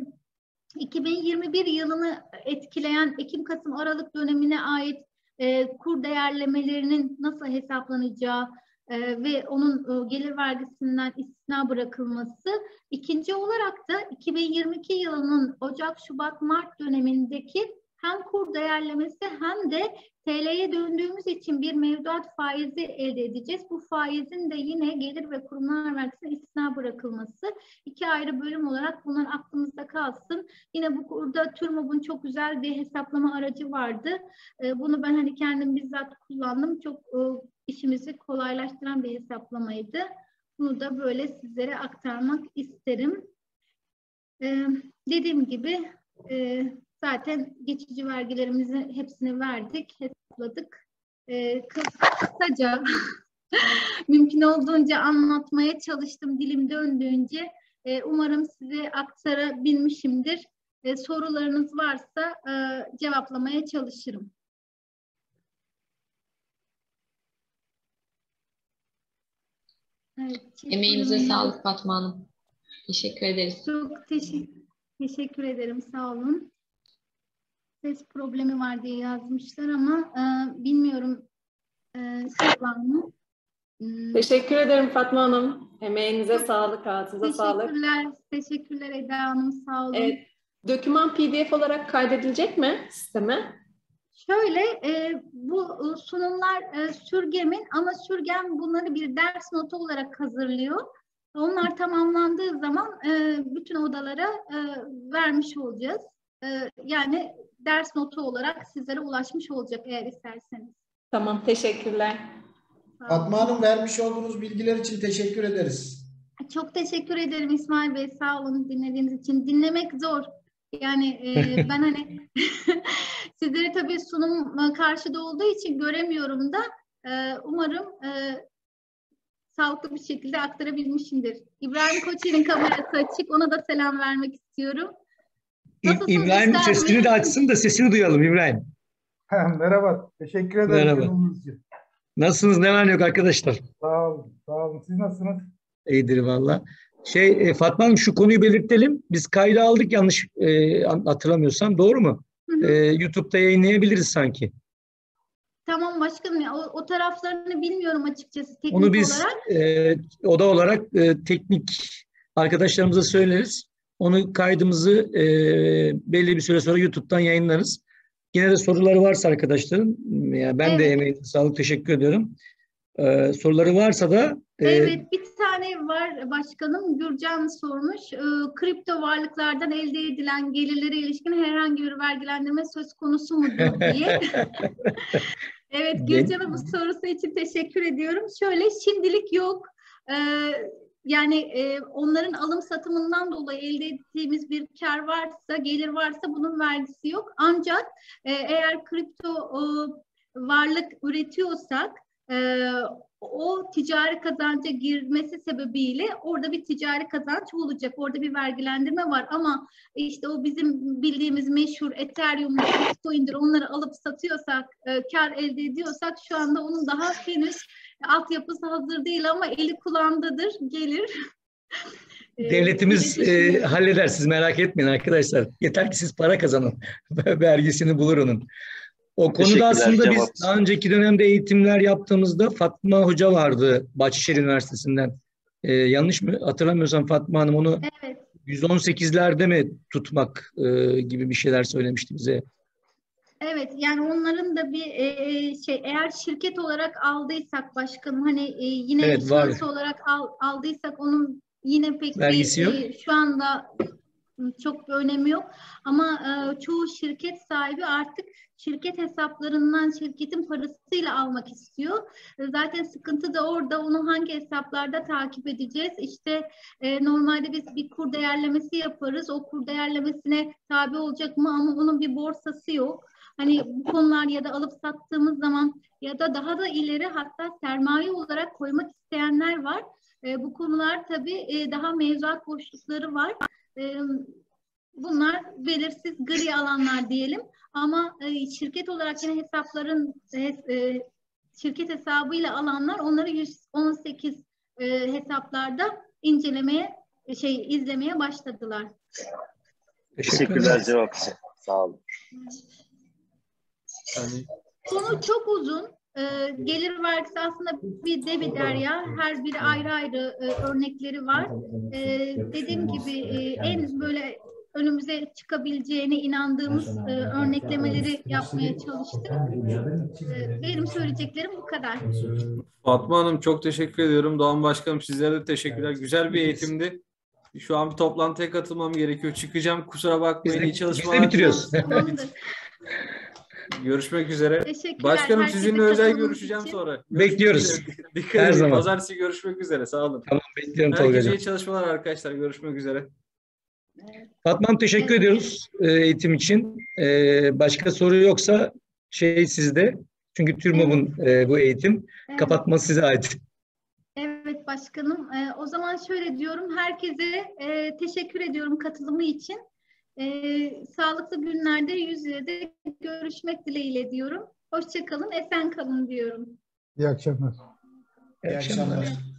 2021 yılını etkileyen Ekim-Kasım Aralık dönemine ait kur değerlemelerinin nasıl hesaplanacağı ve onun gelir vergisinden istisna bırakılması. İkinci olarak da 2022 yılının Ocak, Şubat, Mart dönemindeki hem kur değerlemesi hem de TL'ye döndüğümüz için bir mevduat faizi elde edeceğiz. Bu faizin de yine gelir ve kurumlar vergisine istisna bırakılması. 2 ayrı bölüm olarak bunlar aklımızda kalsın. Yine burada TÜRMOB'un çok güzel bir hesaplama aracı vardı. Bunu ben hani kendim bizzat kullandım. Çok işimizi kolaylaştıran bir hesaplamaydı. Bunu da böyle sizlere aktarmak isterim. Dediğim gibi zaten geçici vergilerimizin hepsini verdik, hesapladık. Kısaca mümkün olduğunca anlatmaya çalıştım dilim döndüğünce. Umarım size aktarabilmişimdir. Sorularınız varsa cevaplamaya çalışırım. Evet, Emeğinize sağlık Fatma Hanım. Teşekkür ederiz. Çok teşekkür ederim. Sağ olun. Ses problemi var diye yazmışlar ama bilmiyorum ses var mı? Teşekkür ederim Fatma Hanım. Emeğinize sağlık, ağzınıza sağlık. Teşekkürler Eda Hanım. Sağ olun. Evet, doküman PDF olarak kaydedilecek mi sisteme? Şöyle bu sunumlar Sürgem'in ama Sürgem bunları bir ders notu olarak hazırlıyor. Onlar tamamlandığı zaman bütün odalara vermiş olacağız. Yani ders notu olarak sizlere ulaşmış olacak eğer isterseniz. Tamam, teşekkürler. Fatma Hanım, vermiş olduğunuz bilgiler için teşekkür ederiz. Çok teşekkür ederim İsmail Bey. Sağ olun dinlediğiniz için. Dinlemek zor. Yani ben hani sizleri tabii sunum karşıda olduğu için göremiyorum da umarım sağlıklı bir şekilde aktarabilmişimdir. İbrahim Koçer'in kamerası açık. Ona da selam vermek istiyorum. İbrahim sesini de açsın da sesini duyalım İbrahim. Merhaba. Teşekkür ederim. Merhaba. Nasılsınız? Ne var ne yok arkadaşlar? Sağ olun. Sağ olun. Siz nasılsınız? İyidir valla. Fatma Hanım şu konuyu belirtelim. Biz kaydı aldık yanlış hatırlamıyorsam. Doğru mu? YouTube'da yayınlayabiliriz sanki. Tamam başkanım. O taraflarını bilmiyorum açıkçası teknik onu biz, olarak. Oda olarak teknik arkadaşlarımıza söyleriz. Onu kaydımızı belli bir süre sonra YouTube'dan yayınlarız. Yine de soruları varsa arkadaşların, ben de emeğine sağlık teşekkür ediyorum. Soruları varsa da... Evet, bir tane var başkanım. Gürcan sormuş. Kripto varlıklardan elde edilen gelirlere ilişkin herhangi bir vergilendirme söz konusu mudur diye. Evet, Gürcan'a bu sorusu için teşekkür ediyorum. Şöyle, şimdilik yok. Yani onların alım satımından dolayı elde ettiğimiz bir kar varsa, gelir varsa bunun vergisi yok. Ancak eğer kripto varlık üretiyorsak o ticari kazanca girmesi sebebiyle orada bir ticari kazanç olacak. Orada bir vergilendirme var ama işte o bizim bildiğimiz meşhur Ethereum'dur, Bitcoin'dir onları alıp satıyorsak, kar elde ediyorsak şu anda onun daha henüz altyapısı hazır değil ama eli kulağındadır, gelir. Devletimiz halleder, siz merak etmeyin arkadaşlar. Yeter ki siz para kazanın. Vergisini bulur onun. O konuda aslında biz daha önceki dönemde eğitimler yaptığımızda Fatma Hoca vardı Bahçeşehir Üniversitesi'nden. Yanlış mı hatırlamıyorsam Fatma Hanım onu 118'lerde mi tutmak gibi bir şeyler söylemişti bize. Evet, yani onların da bir eğer şirket olarak aldıysak başkanım hani yine şans olarak aldıysak onun yine pek şu anda çok bir önemi yok. Ama çoğu şirket sahibi artık şirket hesaplarından şirketin parasıyla almak istiyor. Zaten sıkıntı da orada. Onu hangi hesaplarda takip edeceğiz? İşte normalde biz bir kur değerlemesi yaparız. O kur değerlemesine tabi olacak mı? Ama onun bir borsası yok. Hani bu konular ya da alıp sattığımız zaman ya da daha da ileri hatta sermaye olarak koymak isteyenler var. Bu konular tabii daha mevzuat boşlukları var. bunlar belirsiz gri alanlar diyelim. Ama şirket olarak yine şirket hesabıyla alanlar onları 118 hesaplarda izlemeye başladılar. Teşekkürler cevap için. Sağ olun. Konu çok uzun. Gelir vergisi aslında bir devi derya. Her biri ayrı ayrı örnekleri var. Dediğim gibi en böyle önümüze çıkabileceğine inandığımız örneklemeleri yapmaya çalıştık. Benim söyleyeceklerim bu kadar. Fatma Hanım çok teşekkür ediyorum. Doğan Başkanım sizlere de teşekkürler. Güzel bir eğitimdi. Şu an bir toplantıya katılmam gerekiyor. Çıkacağım. Kusura bakmayın. İyi çalışmalar. Biz de bitiriyoruz. Tamamdır. Görüşmek üzere. Teşekkürler. Başkanım Herkese sizinle özel katılımınız görüşeceğim için. sonra. Bekliyoruz. Dikkat Her edin. zaman. Pazartesi görüşmek üzere. Sağ olun. Tamam, bekliyorum Herkese Tolga'cığım. iyi çalışmalar arkadaşlar. Görüşmek üzere. Fatma Hanım teşekkür ediyoruz eğitim için. Başka soru yoksa sizde. Çünkü TÜRMOB'un bu eğitim kapatması size ait. Evet başkanım. O zaman şöyle diyorum. Herkese teşekkür ediyorum katılımı için. Sağlıklı günlerde yüz yüze de görüşmek dileğiyle diyorum. Hoşça kalın, esen kalın diyorum. İyi akşamlar. İyi akşamlar. akşamlar.